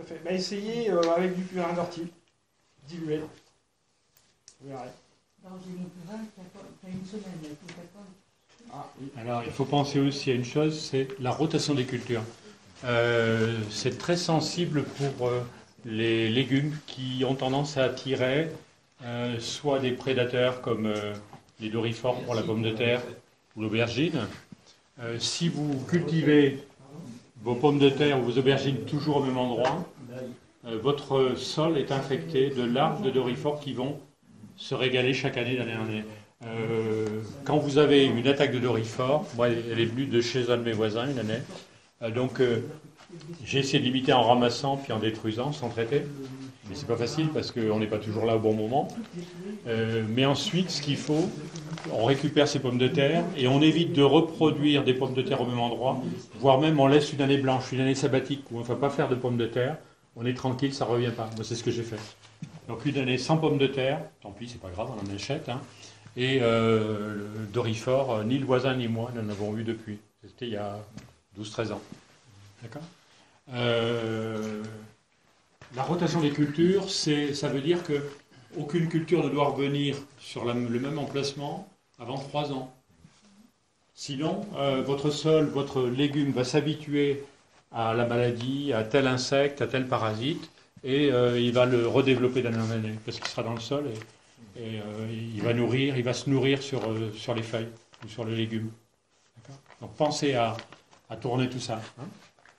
fait. Bah, essayez euh, avec du purin d'ortie, dilué. Vous verrez. Alors, j'ai mon purin qui a qui a une semaine, il faut faire quoi? Ah, oui. Alors, il faut penser aussi à une chose, c'est la rotation des cultures. Euh, c'est très sensible pour euh, les légumes qui ont tendance à attirer euh, soit des prédateurs comme euh, les dorifores pour la pomme de terre ou l'aubergine. Euh, si vous cultivez vos pommes de terre ou vos aubergines toujours au même endroit, euh, votre sol est infecté de larves de dorifores qui vont se régaler chaque année d'année en année. Euh, quand vous avez une attaque de dorifores, moi elle est venue de chez un de mes voisins une année, euh, donc euh, j'ai essayé de limiter en ramassant puis en détruisant sans traiter, mais c'est pas facile parce qu'on n'est pas toujours là au bon moment. Euh, mais ensuite, ce qu'il faut, on récupère ces pommes de terre et on évite de reproduire des pommes de terre au même endroit, voire même on laisse une année blanche, une année sabbatique où on ne va pas faire de pommes de terre, on est tranquille, ça ne revient pas. Moi c'est ce que j'ai fait. Donc une année sans pommes de terre, tant pis, c'est pas grave, on en achète. Hein. Et euh, le dorifort, ni le voisin ni moi n'en avons eu depuis. C'était il y a douze treize ans. D'accord ? euh, La rotation des cultures, c'est, ça veut dire qu'aucune culture ne doit revenir sur la, le même emplacement avant trois ans. Sinon, euh, votre sol, votre légume va s'habituer à la maladie, à tel insecte, à tel parasite, et euh, il va le redévelopper d'année en année, parce qu'il sera dans le sol, et, et euh, il va nourrir, il va se nourrir sur, euh, sur les feuilles, ou sur le légume. D'accord ? Donc pensez à, à tourner tout ça. Hein ?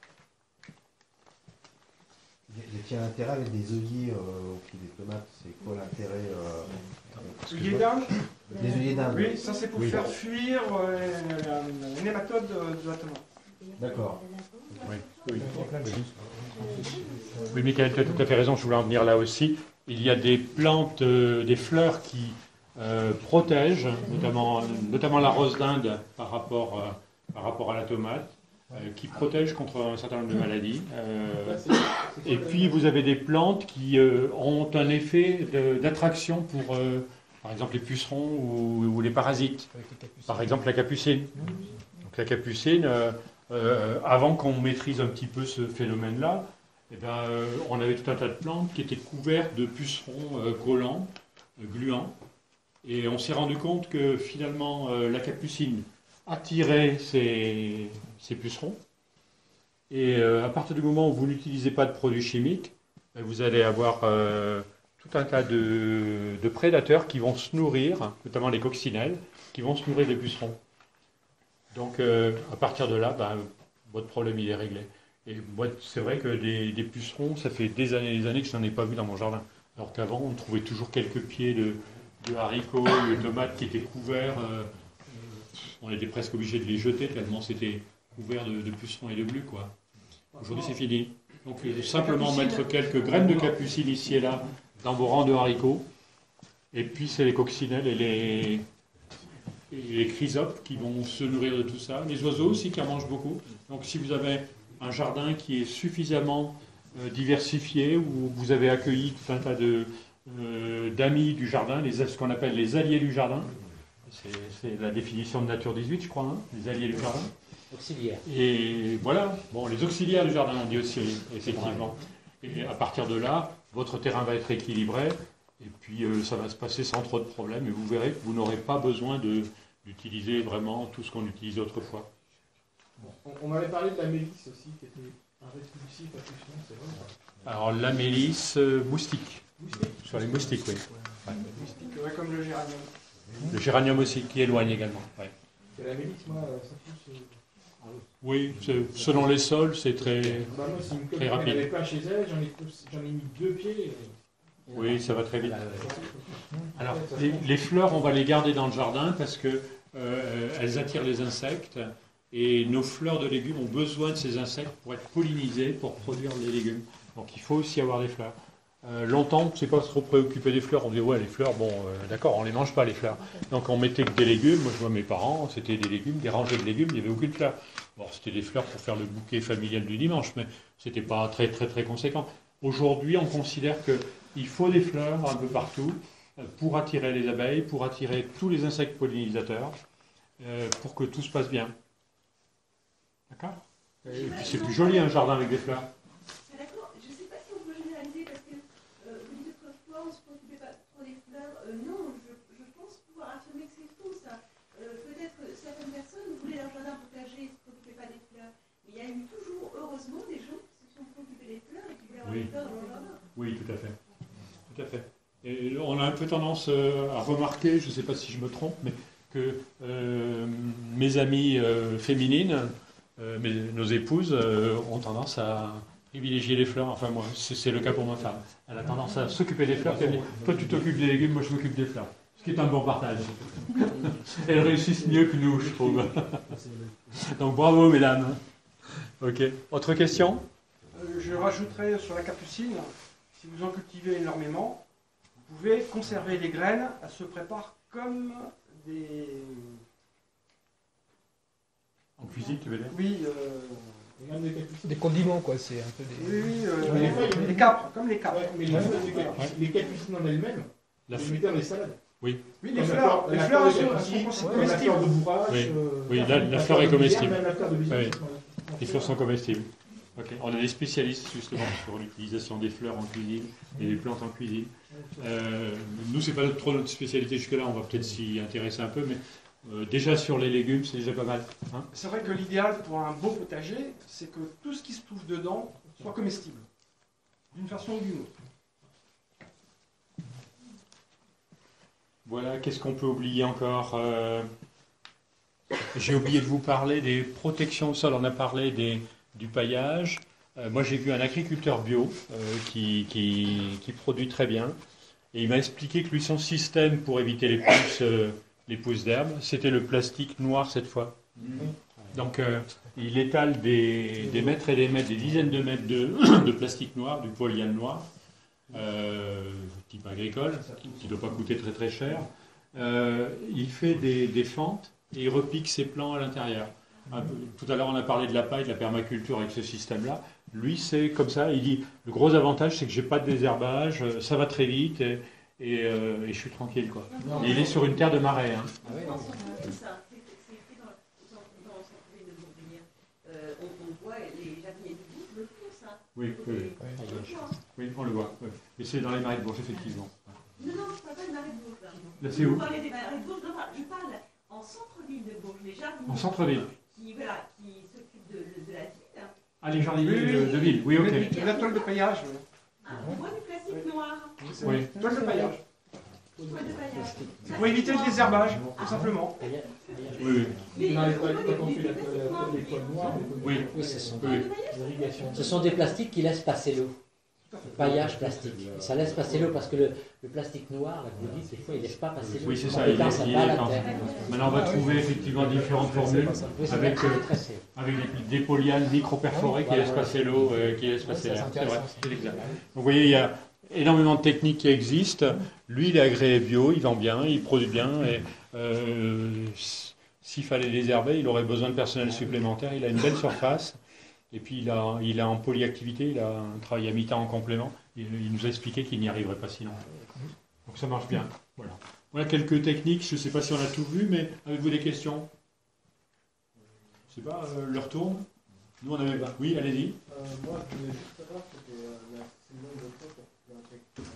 Il y a un intérêt avec des œillets euh, au pied des tomates, c'est quoi l'intérêt euh, Œillets d'Inde ? Des œillets d'Inde. Oui, ça c'est pour oui. faire fuir euh, la, la nématode de, de la tomate. D'accord. Oui, oui. Oui, Michael, tu as tout à fait raison, je voulais en venir là aussi. Il y a des plantes, euh, des fleurs qui euh, protègent, notamment, notamment la rose d'Inde par rapport, euh, par rapport à la tomate, euh, qui protègent contre un certain nombre de maladies. Euh, et puis vous avez des plantes qui euh, ont un effet de, d'attraction pour, euh, par exemple, les pucerons ou, ou les parasites. Par exemple, la capucine. Donc la capucine... Euh, Euh, avant qu'on maîtrise un petit peu ce phénomène-là, eh ben, euh, on avait tout un tas de plantes qui étaient couvertes de pucerons euh, collants, euh, gluants, et on s'est rendu compte que finalement euh, la capucine attirait ces, ces pucerons, et euh, à partir du moment où vous n'utilisez pas de produits chimiques, ben, vous allez avoir euh, tout un tas de, de prédateurs qui vont se nourrir, notamment les coccinelles, qui vont se nourrir des pucerons. Donc, euh, à partir de là, ben, votre problème, il est réglé. Et moi, c'est vrai que des, des pucerons, ça fait des années et des années que je n'en ai pas vu dans mon jardin. Alors qu'avant, on trouvait toujours quelques pieds de, de haricots, de tomates qui étaient couverts. Euh, on était presque obligé de les jeter tellement c'était couvert de, de pucerons et de glu, quoi. Aujourd'hui, c'est fini. Donc, euh, simplement mettre quelques graines de capucine ici et là dans vos rangs de haricots. Et puis, c'est les coccinelles et les... et les chrysopes qui vont se nourrir de tout ça, les oiseaux aussi qui en mangent beaucoup. Donc si vous avez un jardin qui est suffisamment euh, diversifié, où vous avez accueilli tout un tas de, euh, d'amis du jardin, les, ce qu'on appelle les alliés du jardin, c'est, c'est la définition de Nature dix-huit, je crois, hein, les alliés du jardin. Auxiliaires. Et voilà, bon, les auxiliaires du jardin, on dit aussi, effectivement. Et à partir de là, votre terrain va être équilibré. Et puis euh, ça va se passer sans trop de problèmes et vous verrez que vous n'aurez pas besoin de, d'utiliser vraiment tout ce qu'on utilisait autrefois. Bon, on, on m'avait parlé de la mélisse aussi, qui était un répulsif à puceron, c'est vrai ça ? Alors la mélisse, euh, moustique. Moustique ? Sur les moustiques, oui. Ouais. Moustique, ouais, comme le géranium. Le géranium aussi, qui éloigne également. Ouais. Et la mélisse, moi, ça pousse... Euh... Oui, c'est, selon les sols, c'est très, bah, moi, c'est une très rapide. Elle avait plein chez elle, j'en ai, j'en ai mis deux pieds. Et... Oui, ça va très vite. Alors, les, les fleurs, on va les garder dans le jardin parce que euh, elles attirent les insectes et nos fleurs de légumes ont besoin de ces insectes pour être pollinisées, pour produire les légumes. Donc, il faut aussi avoir des fleurs. Euh, longtemps, on ne s'est pas trop préoccupé des fleurs. On dit, ouais, les fleurs, bon, euh, d'accord, on ne les mange pas, les fleurs. Donc, on mettait que des légumes. Moi, je vois mes parents, c'était des légumes, des rangées de légumes, il n'y avait aucune fleur. Bon, c'était des fleurs pour faire le bouquet familial du dimanche, mais ce n'était pas très, très, très conséquent. Aujourd'hui, on considère qu'il faut des fleurs un peu partout pour attirer les abeilles, pour attirer tous les insectes pollinisateurs, euh, pour que tout se passe bien. D'accord ? Et puis c'est plus joli un jardin avec des fleurs. D'accord, je ne sais pas euh, non, je, je pense pouvoir affirmer que c'est faux, ça. Euh, peut-être que certaines personnes voulaient leur jardin potager et ne se préoccupaient pas des fleurs. Mais il y a eu toujours, heureusement, des gens qui se sont préoccupés des fleurs et qui voulaient avoir Oui. des fleurs dans leur jardin. Oui, tout à fait. Tout à fait. Et on a un peu tendance euh, à remarquer, je ne sais pas si je me trompe, mais que euh, mes amies euh, féminines, euh, mes, nos épouses, euh, ont tendance à privilégier les fleurs. Enfin, moi, c'est, c'est le cas pour ma femme. Elle a tendance à s'occuper des fleurs. Puis elle dit, toi, tu t'occupes des légumes, moi, je m'occupe des fleurs. Ce qui est un bon partage. Elles réussissent mieux que nous, je trouve. Donc, bravo, mesdames. Ok. Autre question ? Euh, je rajouterai sur la capucine, si vous en cultivez énormément, vous pouvez conserver les graines, elles se préparent comme des... En cuisine, tu veux dire ? Oui, euh... Des condiments, quoi, c'est un peu des... Oui, oui, euh, Mais les, des fois, il y a- les capres, comme les capres. Ouais, mais les, capucines, les capucines en elles-mêmes, La vous f- les mettez dans les salades. Oui. Oui, les Comme la fleurs, fleur- les la fleurs fleur elles de sont, capucine, elles sont comme la comestibles. fleur de bourrage. Oui, euh, oui, enfin, la, la la fleur est de lisière, comestible. même la fleur de lisière, Oui. c'est- Les fleurs sont comestibles. Ok. On a des spécialistes justement sur l'utilisation des fleurs en cuisine et des plantes en cuisine. Euh, nous, c'est pas trop notre spécialité jusque-là. On va peut-être s'y intéresser un peu, mais euh, déjà sur les légumes, c'est déjà pas mal. Hein. C'est vrai que l'idéal pour un beau potager, c'est que tout ce qui se trouve dedans soit comestible, d'une façon ou d'une autre. Voilà. Qu'est-ce qu'on peut oublier encore ? Euh, J'ai oublié de vous parler des protections au sol. On a parlé des, du paillage. Euh, moi, j'ai vu un agriculteur bio euh, qui, qui, qui produit très bien. Et il m'a expliqué que lui, son système pour éviter les pousses, euh, les pousses d'herbe, c'était le plastique noir cette fois. Donc, euh, il étale des, des mètres et des mètres, des dizaines de mètres de, de plastique noir, du polyane noir, euh, type agricole, qui ne doit pas coûter très très cher. Euh, il fait des, des fentes et il repique ses plants à l'intérieur. Un peu- Tout à l'heure, on a parlé de la paille, de la permaculture avec ce système-là. Lui, c'est comme ça. Il dit, le gros avantage, c'est que j'ai pas de désherbage, euh, ça va très vite et, et, euh, et je suis tranquille, quoi. Et il est sur une terre de marais. Hein. C'est ça, c'est c'est écrit dans dans- dans son courrier de Bourguignon. Euh, on, on voit les jardiniers du Bourg le font, ça. Oui, oui, oui. On le voit. Oui, on le voit. Oui. Et c'est dans les marais de Bourges, effectivement. Non, non, je ne parle pas de Marais de Bourges. là. Là, c'est où Vous parlez des Marais de Bourges, non, je parle en centre-ville de Bourges, les jardiniers. En centre-ville. Qui, voilà, qui s'occupent de, de, de la ville. Ah, les jardiniers Oui, de, oui. de ville. Oui, ok. Et la toile de paillage. oui. Ah, on voit du plastique noir. Oui. Toile de paillage. Toile de paillage. C'est pour éviter le désherbage, tout simplement. Oui, oui. Mais Dans les on toiles- voit quand on des- fait des la plastiques toile- noirs. les toiles noires, Oui, Oui, ce sont, oui. l'irrigation. ce sont des plastiques qui laissent passer l'eau. Paillage plastique. Et ça laisse passer l'eau parce que le, le plastique noir, là, que vous dites, des fois, il ne laisse pas passer l'eau. Oui, c'est En ça. tout Il cas, est, ça il bat est la étanche. terre. Maintenant, on va trouver effectivement différentes formules Oui, c'est avec, vrai. euh, Très très- avec des, des polyanes micro-perforées qui Voilà, laissent voilà. passer l'eau, euh, qui laissent passer ça, l'air. c'est C'est vrai, intéressant. c'est exact. Donc, vous voyez, il y a énormément de techniques qui existent. Lui, il est agréé bio, il vend bien, il produit bien. Et euh, s'il fallait désherber, il aurait besoin de personnel supplémentaire. Il a une belle surface. Et puis, il a, il a en polyactivité, il a un travail à mi-temps en complément. Il, il nous a expliqué qu'il n'y arriverait pas sinon. Donc, ça marche bien. Voilà. Voilà quelques techniques. Je ne sais pas si on a tout vu, mais avez-vous des questions? Je ne sais pas, euh, leur tourne. Nous, on avait... Oui, allez-y. Euh, moi, je voulais juste savoir que c'était euh, la saison de temps pour planter.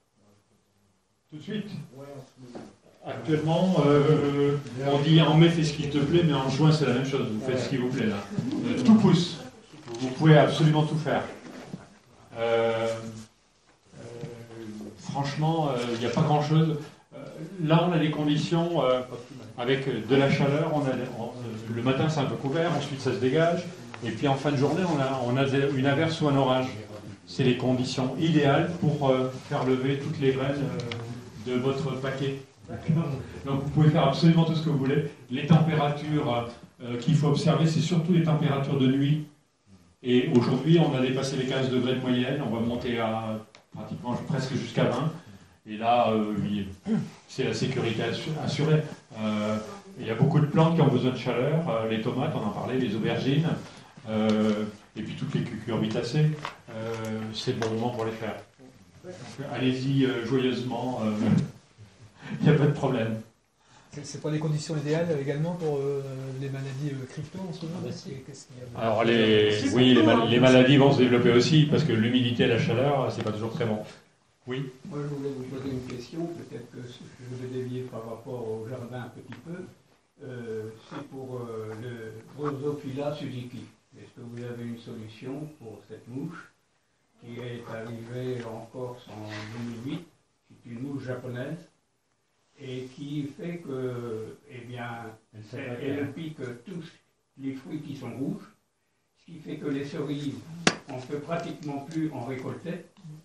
Tout de suite. Ouais, en ce moment. Actuellement, euh, on dit en mai, fais ce qu'il te plaît, mais en juin, c'est la même chose. Vous faites ce qui vous plaît, là. Euh, tout pousse. Vous pouvez absolument tout faire. Euh, euh, franchement, il n'y a pas grand-chose. Euh, là, on a des conditions euh, avec de la chaleur. On a, on- le matin, c'est un peu couvert. Ensuite, ça se dégage. Et puis, en fin de journée, on a, on a une averse ou un orage. C'est les conditions idéales pour euh, faire lever toutes les graines euh, de votre paquet. Donc vous pouvez faire absolument tout ce que vous voulez. Les températures euh, qu'il faut observer, c'est surtout les températures de nuit. Et aujourd'hui, on a dépassé les quinze degrés de moyenne, on va monter à pratiquement presque jusqu'à vingt. Et là, euh, il- c'est la sécurité assu- assurée. Euh, il y a beaucoup de plantes qui ont besoin de chaleur, euh, les tomates, on en parlait, les aubergines, euh, et puis toutes les cucurbitacées. Euh, c'est le bon moment pour les faire. Donc, allez-y euh, joyeusement. euh, Il n'y a pas de problème. C'est c'est pas des conditions idéales euh, également pour euh, les maladies euh, crypto en ce moment? Ah bah si. Qu'est-ce qu'il y a? Alors les, oui, les, mal- les maladies vont se développer aussi parce que l'humidité et la chaleur, c'est pas toujours très bon. Oui. Moi, je voulais vous poser une question, peut-être que je vais dévier par rapport au jardin un petit peu. Euh, c'est pour euh, le Drosophila Suzuki. Est-ce que vous avez une solution pour cette mouche qui est arrivée en Corse en deux mille huit? C'est une mouche japonaise et qui fait que, eh bien, elle, elle pique tous les fruits qui sont rouges, ce qui fait que les cerises, on ne peut pratiquement plus en récolter.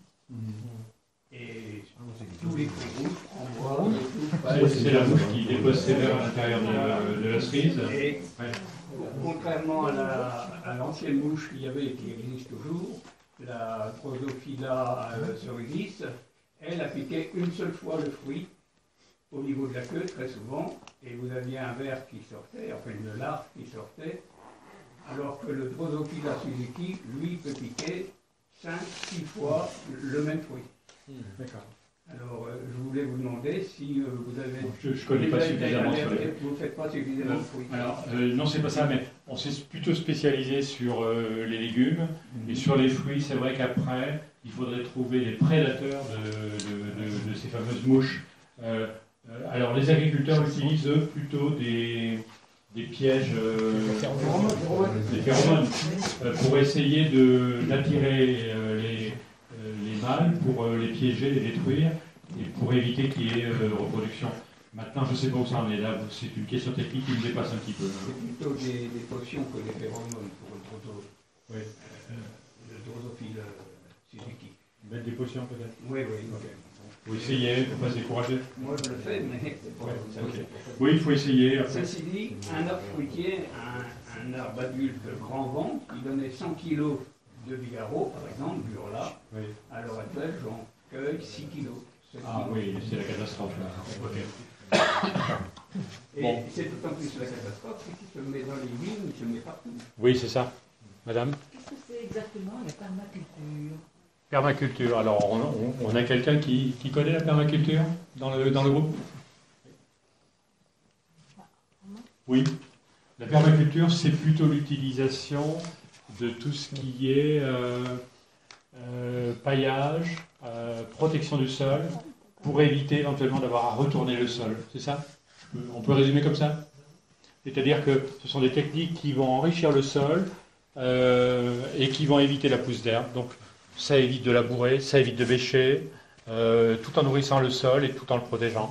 Et tous les fruits rouges, on voit rouge. C'est la mouche qui dépose ses vers à l'intérieur de, de la cerise. Et ouais. Contrairement à l'ancienne la, mouche qu'il y avait et qui existe toujours, la Drosophila euh, cerevis, elle a piqué une seule fois le fruit au niveau de la queue, très souvent, et vous aviez un ver qui sortait, enfin une larve qui sortait, alors que le Drosophila Suzuki, lui, peut piquer cinq six fois le même fruit. D'accord. Alors, euh, je voulais vous demander si euh, vous avez... Je ne connais pas suffisamment sur les... Vous ne faites pas suffisamment de fruits. Alors, euh, non, c'est pas ça, mais on s'est plutôt spécialisé sur euh, les légumes. Mm-hmm. Et sur les fruits, c'est vrai qu'après, il faudrait trouver les prédateurs de, de, de, de ces fameuses mouches. Euh, euh, alors, les agriculteurs utilisent, eux, plutôt des, des pièges, euh, des phéromones, euh, pour essayer d'attirer euh, les... les mâles pour euh, les piéger, les détruire et pour éviter qu'il y ait euh, reproduction. Maintenant, je ne sais pas où ça en est là, c'est une question technique qui me dépasse un petit peu. C'est plutôt des, des potions que des phéromones pour le droso. Oui. Euh, le drosophile Suzuki. Mettre des potions peut-être? Oui, oui. Okay. Vous essayez, il ne faut pas se décourager. Moi je le fais, mais c'est pas ouais, ça. Okay. Oui, il faut essayer. Après. Ceci dit, un arbre fruitier, un, un arbre adulte grand vent qui donnait cent kilos de Figaro, par exemple, Burla, oui. À l'heure actuelle, j'en cueille six kilos. Ah kilos. Oui, c'est la catastrophe là. Okay. Et bon. C'est d'autant plus la catastrophe que si je le mets dans les vignes, je le mets partout. Oui, c'est ça. Madame? Qu'est-ce que c'est exactement la permaculture? Permaculture. Alors, on, on, on a quelqu'un qui, qui connaît la permaculture dans le, dans le groupe? Oui. La permaculture, c'est plutôt l'utilisation de tout ce qui est euh, euh, paillage, euh, protection du sol, pour éviter éventuellement d'avoir à retourner le sol. C'est ça? On peut résumer comme ça? C'est-à-dire que ce sont des techniques qui vont enrichir le sol euh, et qui vont éviter la pousse d'herbe. Donc ça évite de labourer, ça évite de bêcher, euh, tout en nourrissant le sol et tout en le protégeant.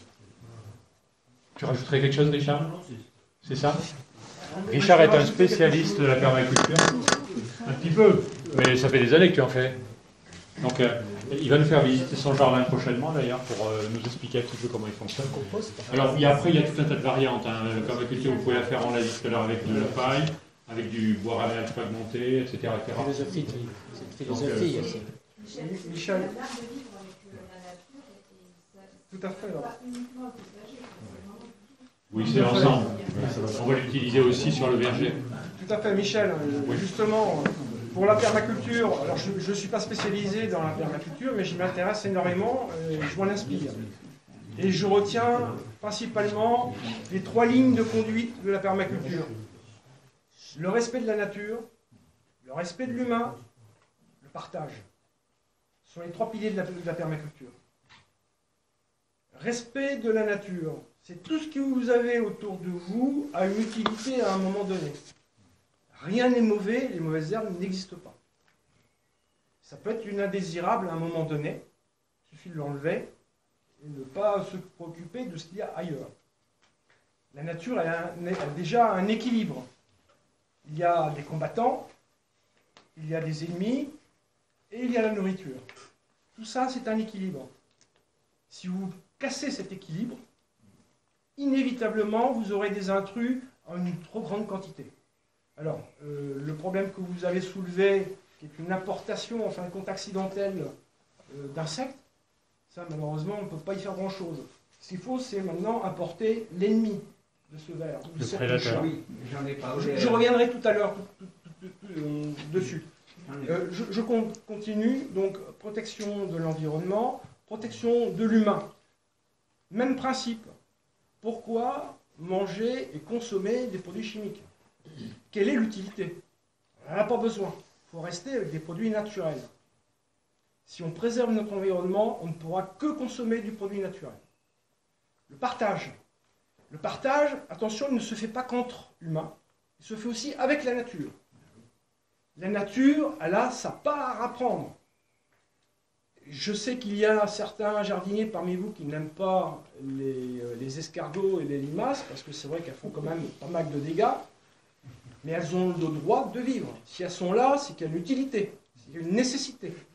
Tu rajouterais quelque chose, Richard? C'est ça? Richard est un spécialiste de la permaculture. Un petit peu, mais ça fait des années que tu en fais. Donc, euh, il va nous faire visiter son jardin prochainement, d'ailleurs, pour euh, nous expliquer un petit peu comment il fonctionne. Alors, il y a, après, il y a tout un tas de variantes. Hein. La permaculture, vous pouvez la faire, on l'a dit tout à l'heure, avec de la paille, avec du bois ramial fragmenté, et cetera. et cetera. Philosophie, c'est une philosophie aussi. Euh, Michel. Tout à fait. Alors. Oui, c'est ensemble. On va l'utiliser aussi sur le verger. Tout à fait, Michel. Oui. Justement, pour la permaculture, alors je ne suis pas spécialisé dans la permaculture, mais je m'intéresse énormément, euh, je m'en inspire. Et je retiens principalement les trois lignes de conduite de la permaculture. Le respect de la nature, le respect de l'humain, le partage. Ce sont les trois piliers de la, de la permaculture. Respect de la nature. C'est tout ce que vous avez autour de vous a une utilité à un moment donné. Rien n'est mauvais, les mauvaises herbes n'existent pas. Ça peut être une indésirable à un moment donné, il suffit de l'enlever et ne pas se préoccuper de ce qu'il y a ailleurs. La nature elle a, un, a déjà un équilibre. Il y a des combattants, il y a des ennemis et il y a la nourriture. Tout ça, c'est un équilibre. Si vous cassez cet équilibre, inévitablement, vous aurez des intrus en une trop grande quantité. Alors, euh, le problème que vous avez soulevé, qui est une importation, en fin de compte accidentelle, euh, d'insectes, ça, malheureusement, on ne peut pas y faire grand-chose. Ce qu'il faut, c'est maintenant importer l'ennemi de ce ver. Le prédateur. Oui, j'en ai parlé. Je, je reviendrai tout à l'heure euh, dessus. Euh, je, je continue. Donc, protection de l'environnement, protection de l'humain. Même principe. Pourquoi manger et consommer des produits chimiques? Quelle est l'utilité? On n'en a pas besoin. Il faut rester avec des produits naturels. Si on préserve notre environnement, on ne pourra que consommer du produit naturel. Le partage. Le partage, attention, il ne se fait pas qu'entre humains, il se fait aussi avec la nature. La nature, elle a sa part à prendre. Je sais qu'il y a certains jardiniers parmi vous qui n'aiment pas les, les escargots et les limaces, parce que c'est vrai qu'elles font quand même pas mal de dégâts, mais elles ont le droit de vivre. Si elles sont là, c'est qu'il y a une utilité, c'est qu'il y a une nécessité.